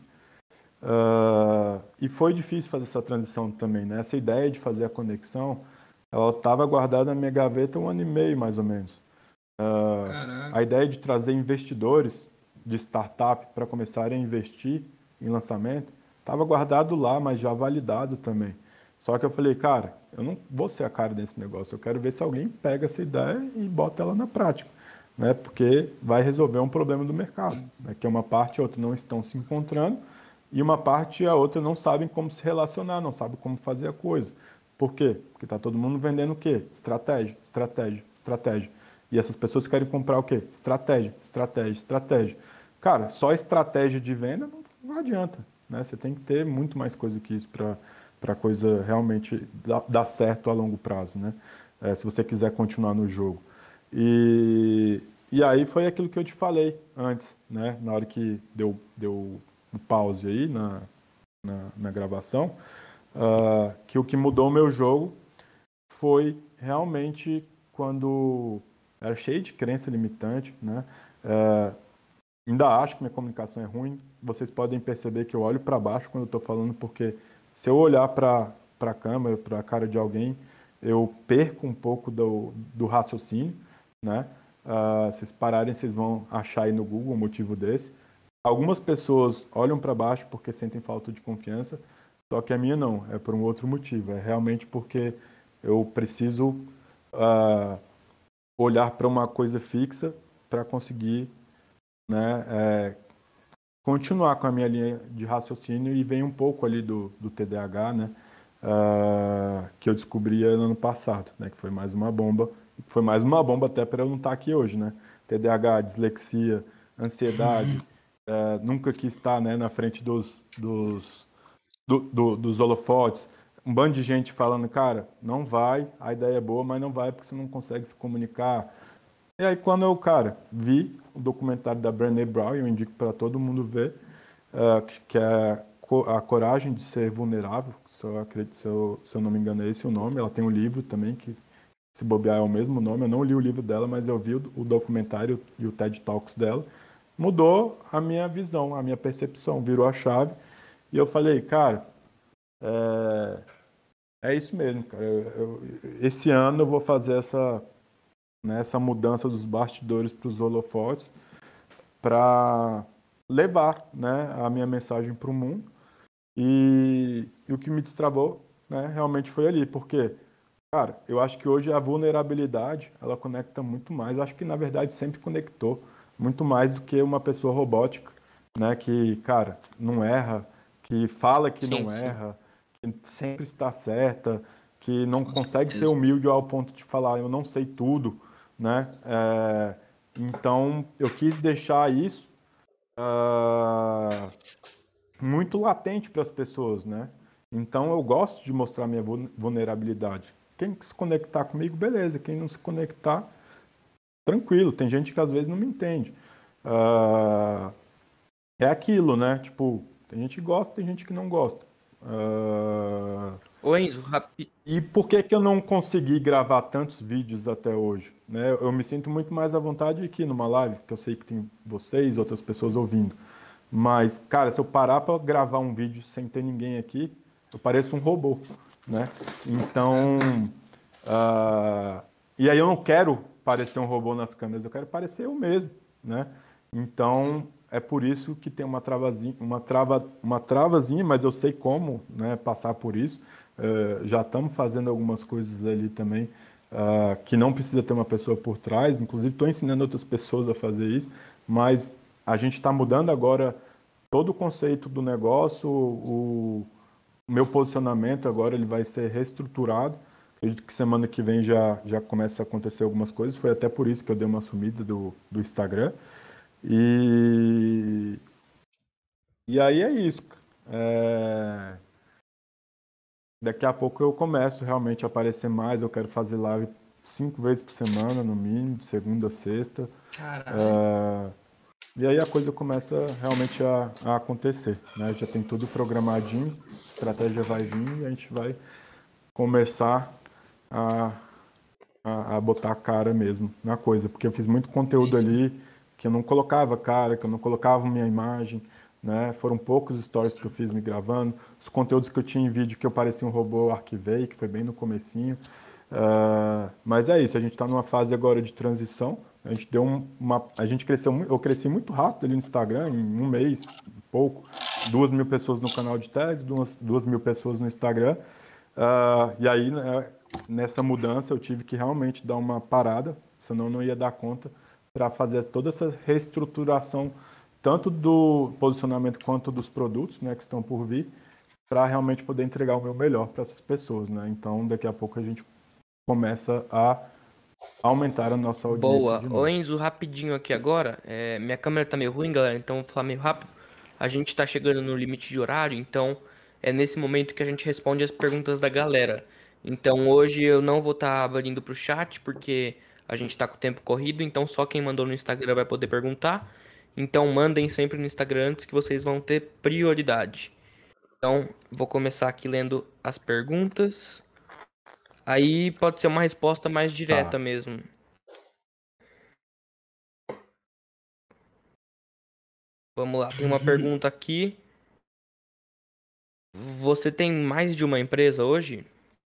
E foi difícil fazer essa transição também, né? Essa ideia de fazer a conexão, ela estava guardada na minha gaveta 1 ano e meio, mais ou menos. A Caraca. ideia de trazer investidores de startup para começarem a investir em lançamento estava guardado lá, mas já validado também. Só que eu falei, cara, eu não vou ser a cara desse negócio, eu quero ver se alguém pega essa ideia e bota ela na prática, né? Porque vai resolver um problema do mercado, né? Que uma parte e outra não estão se encontrando e uma parte e a outra não sabem como se relacionar, não sabem como fazer a coisa. Por quê? Porque está todo mundo vendendo o quê? Estratégia, estratégia, estratégia. E essas pessoas querem comprar o quê? Estratégia, estratégia, estratégia. Cara, só estratégia de venda não adianta, né? Você tem que ter muito mais coisa que isso para a coisa realmente dar certo a longo prazo, né? Se você quiser continuar no jogo. E aí foi aquilo que eu te falei antes, né? Na hora que deu um pause aí na gravação, que o que mudou o meu jogo foi realmente quando era cheio de crença limitante, né? Ainda acho que minha comunicação é ruim. Vocês podem perceber que eu olho para baixo quando eu estou falando, porque se eu olhar para a câmera, para a cara de alguém, eu perco um pouco do raciocínio, né? Se vocês pararem, vocês vão achar aí no Google um motivo desse. Algumas pessoas olham para baixo porque sentem falta de confiança, só que a minha não, é por um outro motivo. É realmente porque eu preciso olhar para uma coisa fixa para conseguir, né, continuar com a minha linha de raciocínio e vem um pouco ali do TDAH, né, que eu descobri no ano passado, né, que foi mais uma bomba. Foi mais uma bomba até para eu não estar aqui hoje, né? TDAH, dislexia, ansiedade, nunca quis estar, né, na frente dos holofotes, um bando de gente falando, cara, não vai, a ideia é boa, mas não vai porque você não consegue se comunicar. E aí quando eu, cara, vi o documentário da Brené Brown, eu indico para todo mundo ver, que é A Coragem de Ser Vulnerável, se eu não me engano é esse o nome, ela tem um livro também que, se bobear, é o mesmo nome, eu não li o livro dela, mas eu vi o documentário e o TED Talks dela, mudou a minha visão, a minha percepção, virou a chave, e eu falei, cara, é isso mesmo, cara. Esse ano eu vou fazer essa mudança dos bastidores para os holofotes para levar, né, a minha mensagem para o mundo. E o que me destravou, né, realmente foi ali, porque, cara, eu acho que hoje a vulnerabilidade ela conecta muito mais. Eu acho que na verdade sempre conectou muito mais do que uma pessoa robótica, né, que, cara, não erra, que fala que Sim, não sim. erra, que sempre está certa, que não Com consegue ser certeza. humilde ao ponto de falar eu não sei tudo, né? Então eu quis deixar isso muito latente para as pessoas, né? Então eu gosto de mostrar minha vulnerabilidade. Quem se conectar comigo, beleza. Quem não se conectar, tranquilo. Tem gente que às vezes não me entende. Ah, É aquilo, né? Tipo, tem gente que gosta, tem gente que não gosta. Ô Enzo, E por que que eu não consegui gravar tantos vídeos até hoje, né? Eu me sinto muito mais à vontade aqui numa live, porque eu sei que tem vocês, outras pessoas ouvindo. Mas, cara, se eu parar para gravar um vídeo sem ter ninguém aqui, eu pareço um robô, né? Então, ah, e aí eu não quero parecer um robô nas câmeras, eu quero parecer eu mesmo, né? Então, Sim. é por isso que tem uma travazinha, mas eu sei como, né, passar por isso. Já estamos fazendo algumas coisas ali também, que não precisa ter uma pessoa por trás. Inclusive, estou ensinando outras pessoas a fazer isso, mas a gente está mudando agora todo o conceito do negócio, o meu posicionamento agora ele vai ser reestruturado. Acredito que semana que vem já começa a acontecer algumas coisas. Foi até por isso que eu dei uma sumida do Instagram. E, e aí é isso. É, Daqui a pouco eu começo realmente a aparecer mais. Eu quero fazer live 5 vezes por semana, no mínimo, de segunda a sexta. Caralho. E aí a coisa começa realmente a acontecer, né? Já tem tudo programadinho, a estratégia vai vir e a gente vai começar a, a botar a cara mesmo na coisa, porque eu fiz muito conteúdo Isso. ali que eu não colocava cara, que eu não colocava minha imagem, né? Foram poucos stories que eu fiz me gravando, os conteúdos que eu tinha em vídeo que eu parecia um robô eu arquivei, que foi bem no comecinho. Mas é isso, a gente está numa fase agora de transição. A gente a gente cresceu, eu cresci muito rápido ali no Instagram, em um mês, pouco, 2.000 pessoas no canal de tag, 2.000 pessoas no Instagram. E aí, né, nessa mudança, eu tive que realmente dar uma parada, senão não ia dar conta, para fazer toda essa reestruturação, tanto do posicionamento quanto dos produtos, né, que estão por vir, para realmente poder entregar o meu melhor para essas pessoas, né? Então, daqui a pouco a gente começa a aumentar a nossa audiência Boa. de Ô novo. Enzo, rapidinho aqui agora. Minha câmera tá meio ruim, galera, então eu vou falar meio rápido. A gente tá chegando no limite de horário, então é nesse momento que a gente responde as perguntas da galera. Então hoje eu não vou estar abrindo pro chat, porque a gente tá com o tempo corrido, então só quem mandou no Instagram vai poder perguntar. Então mandem sempre no Instagram antes que vocês vão ter prioridade. Então vou começar aqui lendo as perguntas. Aí pode ser uma resposta mais direta Tá. mesmo. Vamos lá, tem uma pergunta aqui. Você tem mais de uma empresa hoje?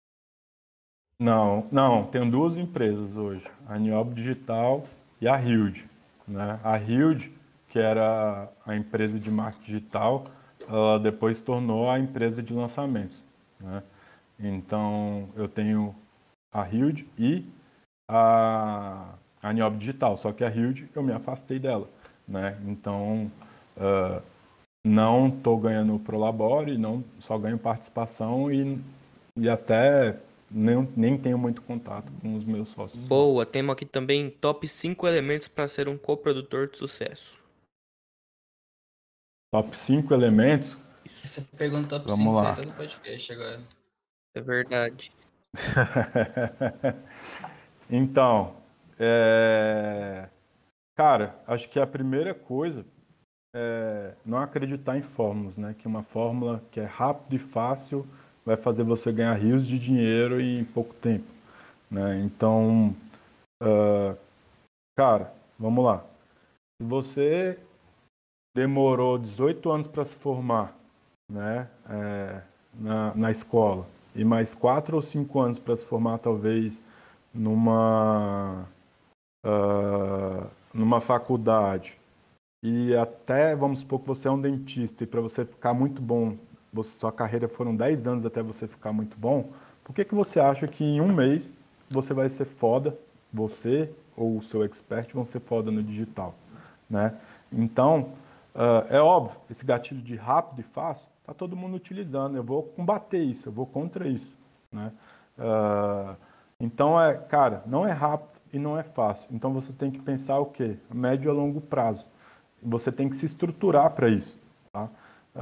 Não, não, tenho duas empresas hoje, a Niob Digital e a Hilde, né? A Hilde, que era a empresa de marketing digital, ela depois se tornou a empresa de lançamentos, né? Então, eu tenho a Hilde e a Niob Digital, só que a Hilde eu me afastei dela, né? Então, não estou ganhando o Prolabore, não só ganho participação e até nem tenho muito contato com os meus sócios lá. Boa, temos aqui também top 5 elementos para ser um coprodutor de sucesso. Top 5 elementos, Essa pergunta top vamos 5 aí lá. tá no podcast agora. É verdade. Então, cara, acho que a primeira coisa é não acreditar em fórmulas, né? Que uma fórmula que é rápida e fácil vai fazer você ganhar rios de dinheiro em pouco tempo, né? Então, cara, vamos lá. Se você demorou 18 anos para se formar, né, na escola, e mais 4 ou 5 anos para se formar, talvez, numa, numa faculdade, e até, vamos supor que você é um dentista, e para você ficar muito bom, sua carreira foram 10 anos até você ficar muito bom, por que você acha que em um mês você vai ser foda, você ou o seu expert vão ser foda no digital, né? Então, é óbvio, esse gatilho de rápido e fácil, está todo mundo utilizando. Eu vou combater isso, eu vou contra isso, né? Então, cara, não é rápido e não é fácil. Então, você tem que pensar o quê? A médio a longo prazo. Você tem que se estruturar para isso, tá?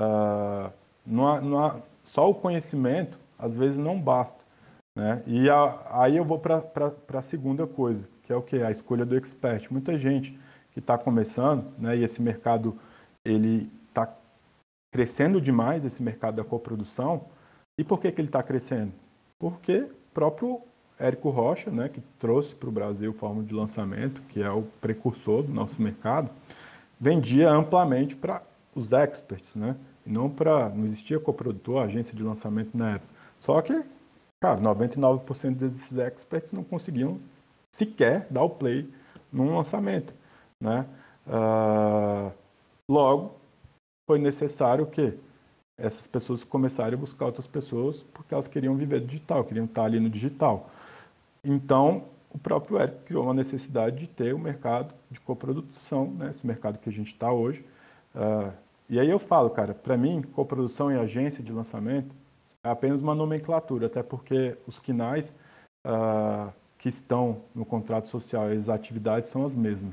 Só o conhecimento, às vezes, não basta, né? E aí eu vou para a segunda coisa, que é o quê? A escolha do expert. Muita gente que está começando, né? E esse mercado ele está crescendo demais, esse mercado da coprodução. E por que ele está crescendo? Porque o próprio Érico Rocha, né, que trouxe para o Brasil forma de lançamento, que é o precursor do nosso mercado, vendia amplamente para os experts, né? E não existia coprodutor, agência de lançamento na época. Só que, cara, 99% desses experts não conseguiam sequer dar o play num lançamento, né? Logo, foi necessário que essas pessoas começarem a buscar outras pessoas porque elas queriam viver digital, queriam estar ali no digital. Então, o próprio Érico criou uma necessidade de ter o mercado de coprodução, né? Esse mercado que a gente está hoje. E aí eu falo, cara, para mim, coprodução e agência de lançamento é apenas uma nomenclatura, até porque os quinais que estão no contrato social e as atividades são as mesmas.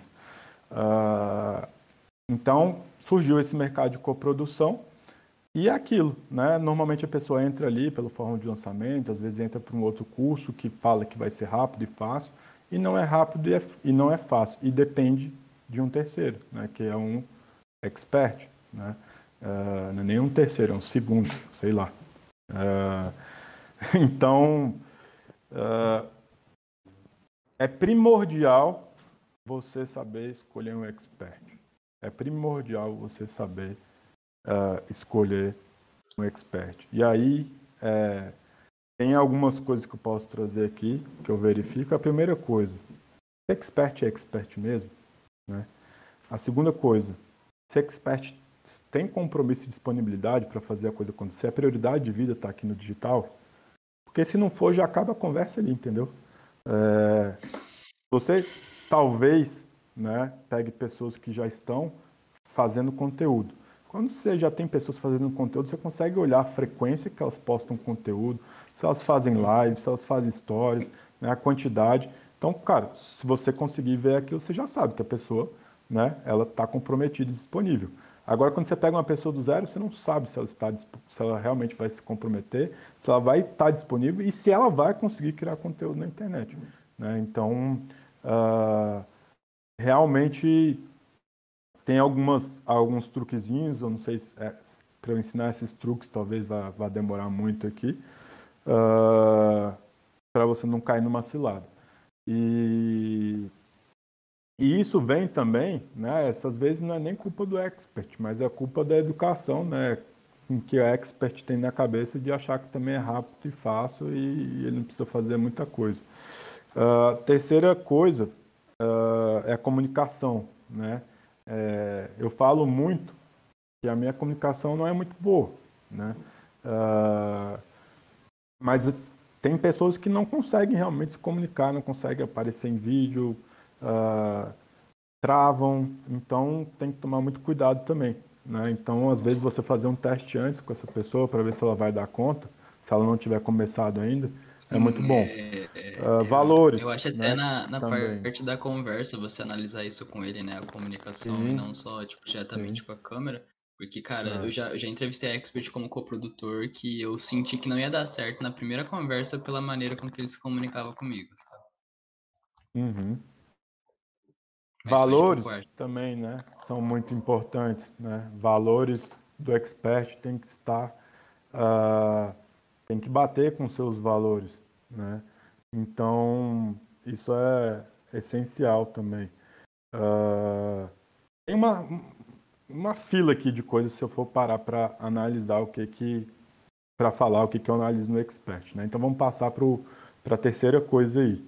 Então, surgiu esse mercado de coprodução e é aquilo, né? Normalmente a pessoa entra ali pela forma de lançamento, às vezes entra para um outro curso que fala que vai ser rápido e fácil, e não é rápido e não é fácil, e depende de um terceiro, né, que é um expert, né? Não é nem um terceiro, é um segundo, sei lá. Então, é primordial você saber escolher um expert. É primordial você saber escolher um expert. E aí, tem algumas coisas que eu posso trazer aqui, que eu verifico. A primeira coisa, expert é expert mesmo, né? A segunda coisa, se expert tem compromisso e disponibilidade para fazer a coisa acontecer, a prioridade de vida está aqui no digital, porque se não for, já acaba a conversa ali, entendeu? Você talvez, né, pegue pessoas que já estão fazendo conteúdo. Quando você já tem pessoas fazendo conteúdo, você consegue olhar a frequência que elas postam conteúdo, se elas fazem lives, se elas fazem stories, né, a quantidade. Então, cara, se você conseguir ver aquilo, você já sabe que a pessoa, né, ela está comprometida e disponível. Agora, quando você pega uma pessoa do zero, você não sabe se ela realmente vai se comprometer, se ela vai estar disponível e se ela vai conseguir criar conteúdo na internet, né? Então, realmente tem alguns truquezinhos, eu não sei se para eu ensinar esses truques talvez vá demorar muito aqui, para você não cair numa cilada. E isso vem também, né? Essas vezes não é nem culpa do expert, mas é culpa da educação, né? Com que o expert tem na cabeça de achar que também é rápido e fácil e ele não precisa fazer muita coisa. Terceira coisa é a comunicação, né? Eu falo muito que a minha comunicação não é muito boa, né? Mas tem pessoas que não conseguem realmente se comunicar, não conseguem aparecer em vídeo, travam, então tem que tomar muito cuidado também, né? Então, às vezes, você fazer um teste antes com essa pessoa para ver se ela vai dar conta, se ela não tiver começado ainda, é muito Sim, bom. eu Valores, acho até né? na Também. parte da conversa você analisar isso com ele, né? A comunicação e Sim, não só, tipo, sim. diretamente com a câmera. Porque, cara, É. eu já entrevistei a Expert como coprodutor que eu senti que não ia dar certo na primeira conversa pela maneira com que ele se comunicava comigo, sabe? Uhum. Mas pode ir pro Valores quarto. também, né, são muito importantes, né? Valores do expert tem que estar, tem que bater com seus valores, né? Então, isso é essencial também. Tem uma fila aqui de coisas se eu for parar para analisar para falar o que eu analiso no expert, né? Então, vamos passar para a terceira coisa aí.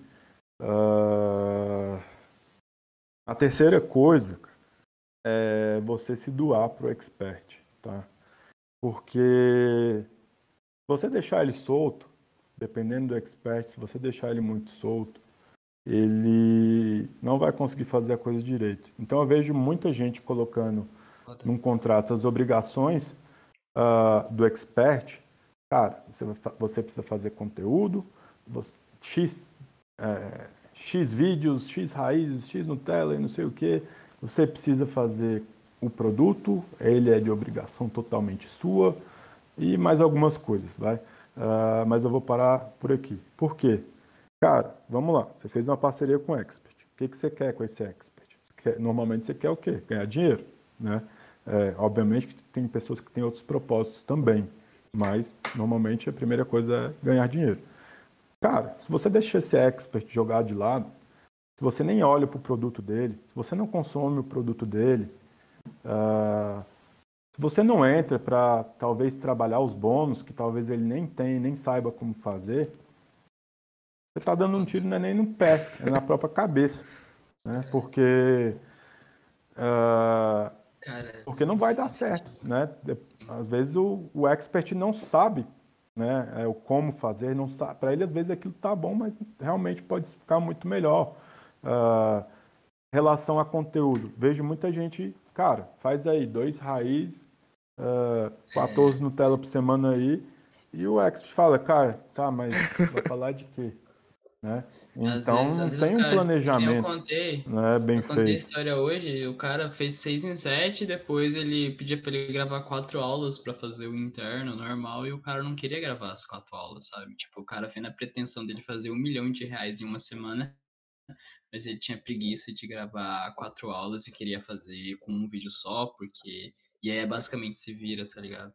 A terceira coisa é você se doar para o expert, tá? Porque você deixar ele solto, dependendo do expert, se você deixar ele muito solto, ele não vai conseguir fazer a coisa direito. Então eu vejo muita gente colocando Foda. num contrato as obrigações do expert. Cara, você precisa fazer conteúdo, X, X vídeos, X raízes, X Nutella e não sei o que. Você precisa fazer o produto, ele é de obrigação totalmente sua e mais algumas coisas, vai. Mas eu vou parar por aqui. Por quê? Cara, vamos lá. Você fez uma parceria com o expert. O que você quer com esse expert? Normalmente você quer o quê? Ganhar dinheiro, né? Obviamente que tem pessoas que têm outros propósitos também, mas normalmente a primeira coisa é ganhar dinheiro. Cara, se você deixa esse expert jogado de lado, se você nem olha para o produto dele, se você não consome o produto dele, se você não entra para talvez trabalhar os bônus que talvez ele nem tem, nem saiba como fazer, você está dando um tiro não é nem no pé, é na própria cabeça, né? Cara, Porque não vai dar certo, né? Às vezes o expert não sabe, né, o como fazer, não sabe. Para ele às vezes aquilo tá bom, mas realmente pode ficar muito melhor. Relação a conteúdo, vejo muita gente, cara, faz aí 2 raiz, 14 Nutella por semana aí, e o expert fala, cara, tá, mas vai falar de quê, né? Então às não vezes o tem um cara, que nem planejamento, né, bem eu contei a feito. história hoje, o cara fez 6 em 7, depois ele pedia pra ele gravar 4 aulas pra fazer o interno normal e o cara não queria gravar as 4 aulas, sabe? Tipo, o cara fez na pretensão dele fazer R$ 1 milhão em uma semana mas ele tinha preguiça de gravar 4 aulas e queria fazer com um vídeo só, porque. E aí basicamente se vira, tá ligado?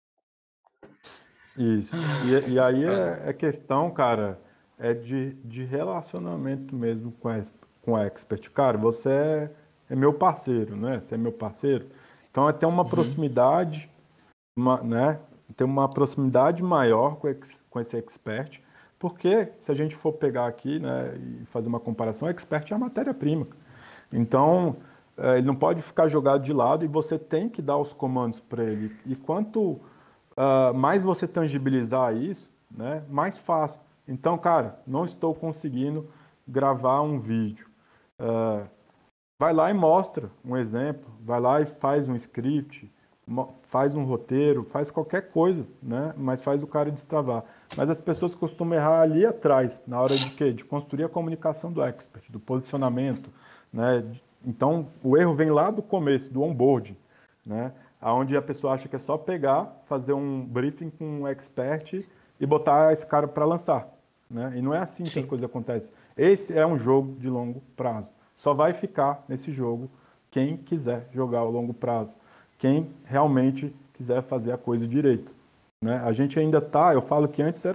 Isso. E aí Foda. é questão, cara, é de relacionamento mesmo com a expert. Cara, você é meu parceiro, né? Você é meu parceiro. Então é ter uma Uhum. proximidade, né? Ter uma proximidade maior com esse expert, porque se a gente for pegar aqui, né, e fazer uma comparação, o expert é a matéria-prima. Então, ele não pode ficar jogado de lado e você tem que dar os comandos para ele. E quanto mais você tangibilizar isso, né, mais fácil. Então, cara, não estou conseguindo gravar um vídeo. Ah, vai lá e mostra um exemplo, vai lá e faz um script, faz um roteiro, faz qualquer coisa, né? Mas faz o cara destravar. Mas as pessoas costumam errar ali atrás, na hora de quê? De construir a comunicação do expert, do posicionamento, né? Então, o erro vem lá do começo, do onboarding, né? Onde a pessoa acha que é só pegar, fazer um briefing com um expert e botar esse cara para lançar, né? E não é assim que as Sim. coisas acontecem. Esse é um jogo de longo prazo. Só vai ficar nesse jogo quem quiser jogar ao longo prazo, quem realmente quiser fazer a coisa direito, né? A gente ainda tá, eu falo que antes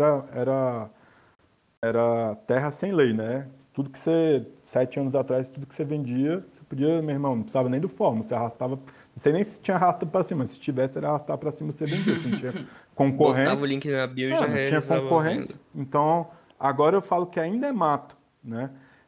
era terra sem lei, né? Tudo que você, 7 anos atrás, tudo que você vendia, você podia, meu irmão, não precisava nem do fórum, você arrastava, não sei nem se tinha arrasta para cima, se tivesse era arrastar para cima, você vendia, se não tinha Botava o concorrência, link na bio e já não tinha realizava a concorrência, venda. então agora eu falo que ainda é mato, né?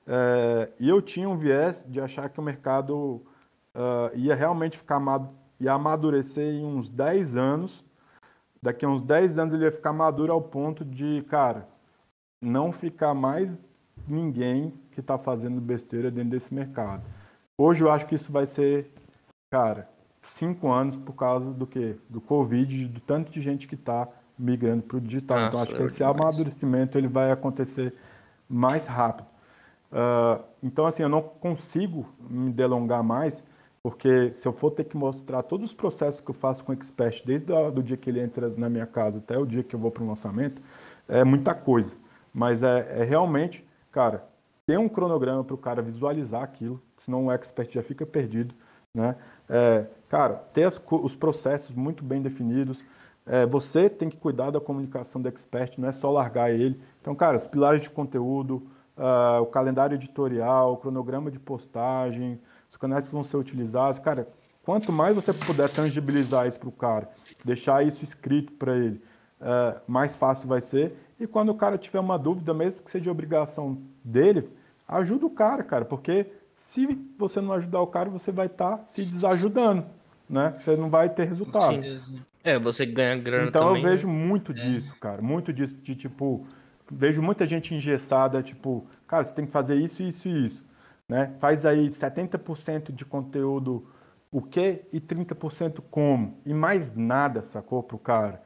E eu tinha um viés de achar que o mercado ia realmente ia amadurecer em uns 10 anos. Daqui a uns 10 anos ele ia ficar maduro ao ponto de, cara, não ficar mais ninguém que está fazendo besteira dentro desse mercado. Hoje eu acho que isso vai ser, cara, 5 anos por causa do quê? Do Covid, do tanto de gente que está migrando para o digital. Ah, Então acho que acelerou esse demais. amadurecimento ele vai acontecer mais rápido. Então, assim, eu não consigo me delongar mais, porque se eu for ter que mostrar todos os processos que eu faço com o Expert, desde do dia que ele entra na minha casa até o dia que eu vou para o lançamento, é muita coisa. Mas é realmente, cara, ter um cronograma para o cara visualizar aquilo, senão o Expert já fica perdido, né? Cara, ter os processos muito bem definidos. Você tem que cuidar da comunicação do Expert, não é só largar ele. Então, cara, os pilares de conteúdo, o calendário editorial, o cronograma de postagem, os canais que vão ser utilizados. Cara, quanto mais você puder tangibilizar isso para o cara, deixar isso escrito para ele, mais fácil vai ser. E quando o cara tiver uma dúvida, mesmo que seja obrigação dele, ajuda o cara, porque se você não ajudar o cara, você vai estar se desajudando, né? Você não vai ter Com resultado. Sim. certeza. É, você ganha grana Então eu também, né? vejo muito É. disso, cara, muito disso de tipo, vejo muita gente engessada, tipo, cara, você tem que fazer isso, isso e isso, né? Faz aí 70% de conteúdo o quê e 30% como, e mais nada, sacou, pro cara.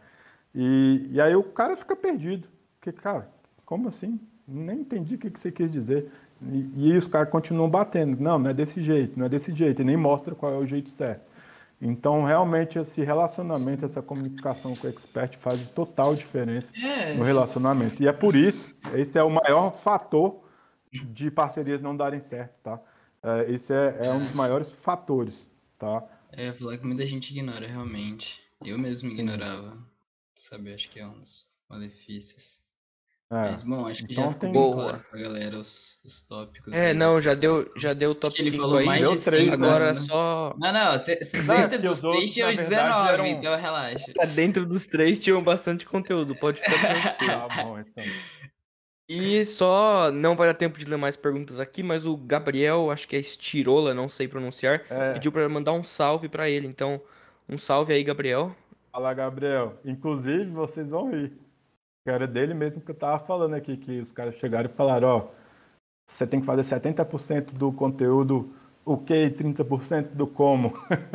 E aí o cara fica perdido, porque, cara, como assim? Nem entendi o que você quis dizer. E os caras continuam batendo, não é desse jeito, não é desse jeito, e nem mostra qual é o jeito certo. Então, realmente, esse relacionamento, essa comunicação com o expert faz total diferença É, no relacionamento. E é por isso, esse é o maior fator de parcerias não darem certo, tá? Esse é um dos maiores fatores, tá? falar que muita gente ignora realmente. Eu mesmo Sim. ignorava. Sabe, acho que é um dos malefícios. É. Mas, bom, acho que já Então, ficou bem tem. claro Boa. pra galera os tópicos É, aí da não, já apresentação. deu o Acho que top ele 5 falou aí. mais Deu de três, 5, né? Agora mano. só Não, não, Não, é dentro porque dos os três outros, tinha na os verdade, 19, eram. então relaxa. dentro dos três tinham bastante conteúdo, pode ficar tranquilo. Tá bom, então. E só não vai dar tempo de ler mais perguntas aqui, mas o Gabriel, acho que é Estirola, não sei pronunciar, É, pediu pra mandar um salve pra ele. Então, um salve aí, Gabriel. fala, Gabriel. Inclusive, vocês vão rir. Que era dele mesmo que eu tava falando aqui, que os caras chegaram e falaram, ó, você tem que fazer 70% do conteúdo o que e 30% do como.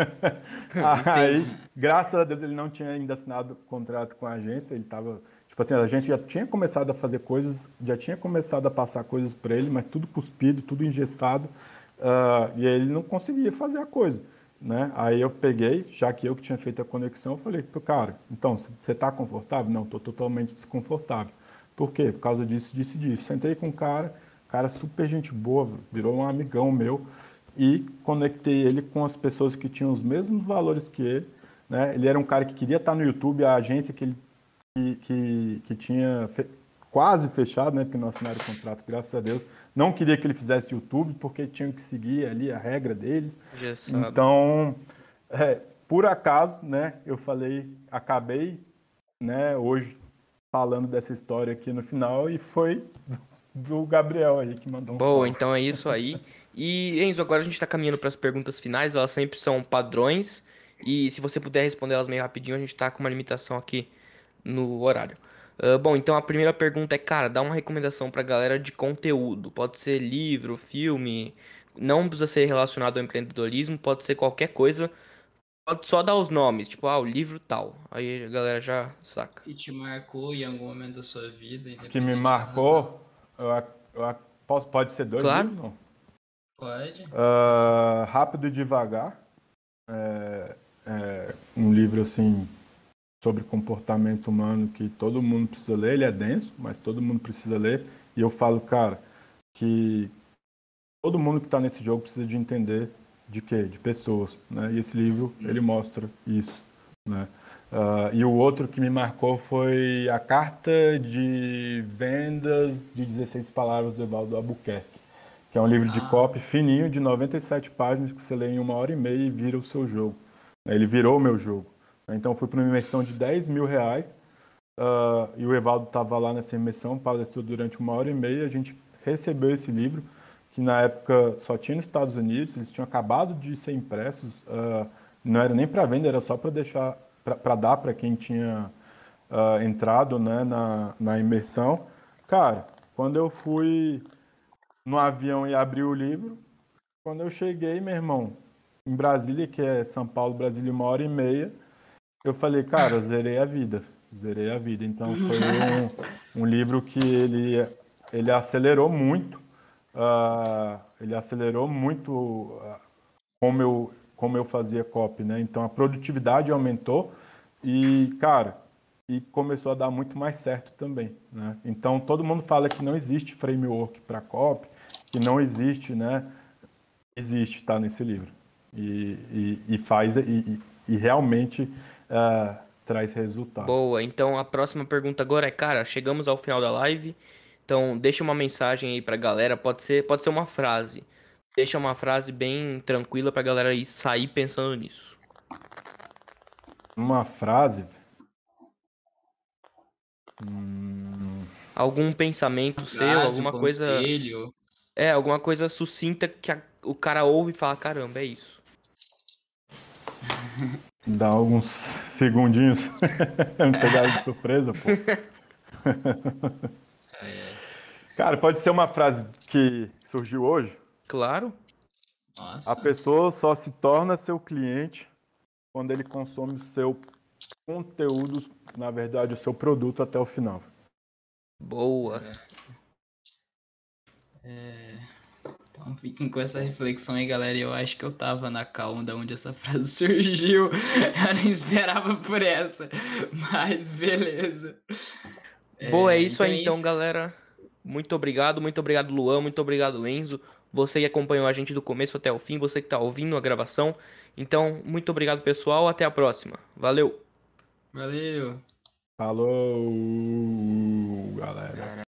Aí, Entendi. graças a Deus, ele não tinha ainda assinado contrato com a agência, ele estava, tipo assim, a gente já tinha começado a fazer coisas, já tinha começado a passar coisas para ele, mas tudo cuspido, tudo engessado, e aí ele não conseguia fazer a coisa, né? Aí eu peguei, já que eu que tinha feito a conexão, eu falei pro cara, então, você está confortável? Não, estou totalmente desconfortável. Por quê? Por causa disso, disso e disso. Sentei com o cara super gente boa, virou um amigão meu. E conectei ele com as pessoas que tinham os mesmos valores que ele, né? Ele era um cara que queria estar no YouTube, a agência que ele que tinha quase fechado, né? Porque não assinaram o contrato, graças a Deus. Não queria que ele fizesse YouTube, porque tinham que seguir ali a regra deles. Já sabe. Então, por acaso, né? Eu acabei, né? Hoje falando dessa história aqui no final e foi do Gabriel aí que mandou um Boa, salve. então é isso aí. E Enzo, agora a gente tá caminhando para as perguntas finais, elas sempre são padrões. E se você puder responder elas meio rapidinho, a gente tá com uma limitação aqui no horário. Bom, então a primeira pergunta é, cara, dá uma recomendação pra galera de conteúdo. Pode ser livro, filme, não precisa ser relacionado ao empreendedorismo, pode ser qualquer coisa. Pode só dar os nomes, tipo, o livro tal. Aí a galera já saca. Que te marcou em algum momento da sua vida, Que me independente da razão. marcou, pode ser dois Claro. livros, não? Pode. Rápido e Devagar. Um livro assim sobre comportamento humano que todo mundo precisa ler. Ele é denso, mas todo mundo precisa ler. E eu falo, cara, que todo mundo que está nesse jogo precisa de entender de quê? De pessoas, né? E esse livro, ele mostra isso, né? E o outro que me marcou foi a Carta de Vendas de 16 Palavras do Evaldo Albuquerque, que é um livro de copy fininho, de 97 páginas, que você lê em 1h30 e vira o seu jogo. Ele virou o meu jogo. Então, eu fui para uma imersão de R$10.000, e o Evaldo estava lá nessa imersão, palestrou durante 1h30, a gente recebeu esse livro, que na época só tinha nos Estados Unidos, eles tinham acabado de ser impressos, não era nem para venda, era só para deixar, para dar para quem tinha entrado, né, na imersão. Cara, quando eu fui no avião e abri o livro, quando eu cheguei, meu irmão, em Brasília, que é São Paulo, Brasília, 1h30, eu falei, cara, zerei a vida. Então, foi um livro que ele acelerou muito, como eu fazia copy, né? Então, a produtividade aumentou e, cara, e começou a dar muito mais certo também, né? Então, todo mundo fala que não existe framework para copy, que não existe, né? Existe, tá nesse livro. E realmente traz resultado. Boa, então a próxima pergunta agora é, cara, chegamos ao final da live, então deixa uma mensagem aí pra galera, pode ser uma frase. Deixa uma frase bem tranquila pra galera ir sair pensando nisso. Uma frase. Algum pensamento Uma seu, frase, um alguma coisa. conselho. Alguma coisa sucinta que o cara ouve e fala, caramba, é isso. Dá alguns segundinhos. Me pegaram de surpresa, pô. Cara, pode ser uma frase que surgiu hoje. Claro. Nossa. A pessoa só se torna seu cliente quando ele consome o seu conteúdo, na verdade, o seu produto até o final. Boa. Então fiquem com essa reflexão aí, galera. Eu acho que eu tava na calma da onde essa frase surgiu. Eu não esperava por essa. Mas beleza. Boa, é isso então aí então, galera. Muito obrigado, Luan, muito obrigado, Enzo. Você que acompanhou a gente do começo até o fim, você que tá ouvindo a gravação. Então, muito obrigado, pessoal. Até a próxima. Valeu. Valeu. Falou, galera.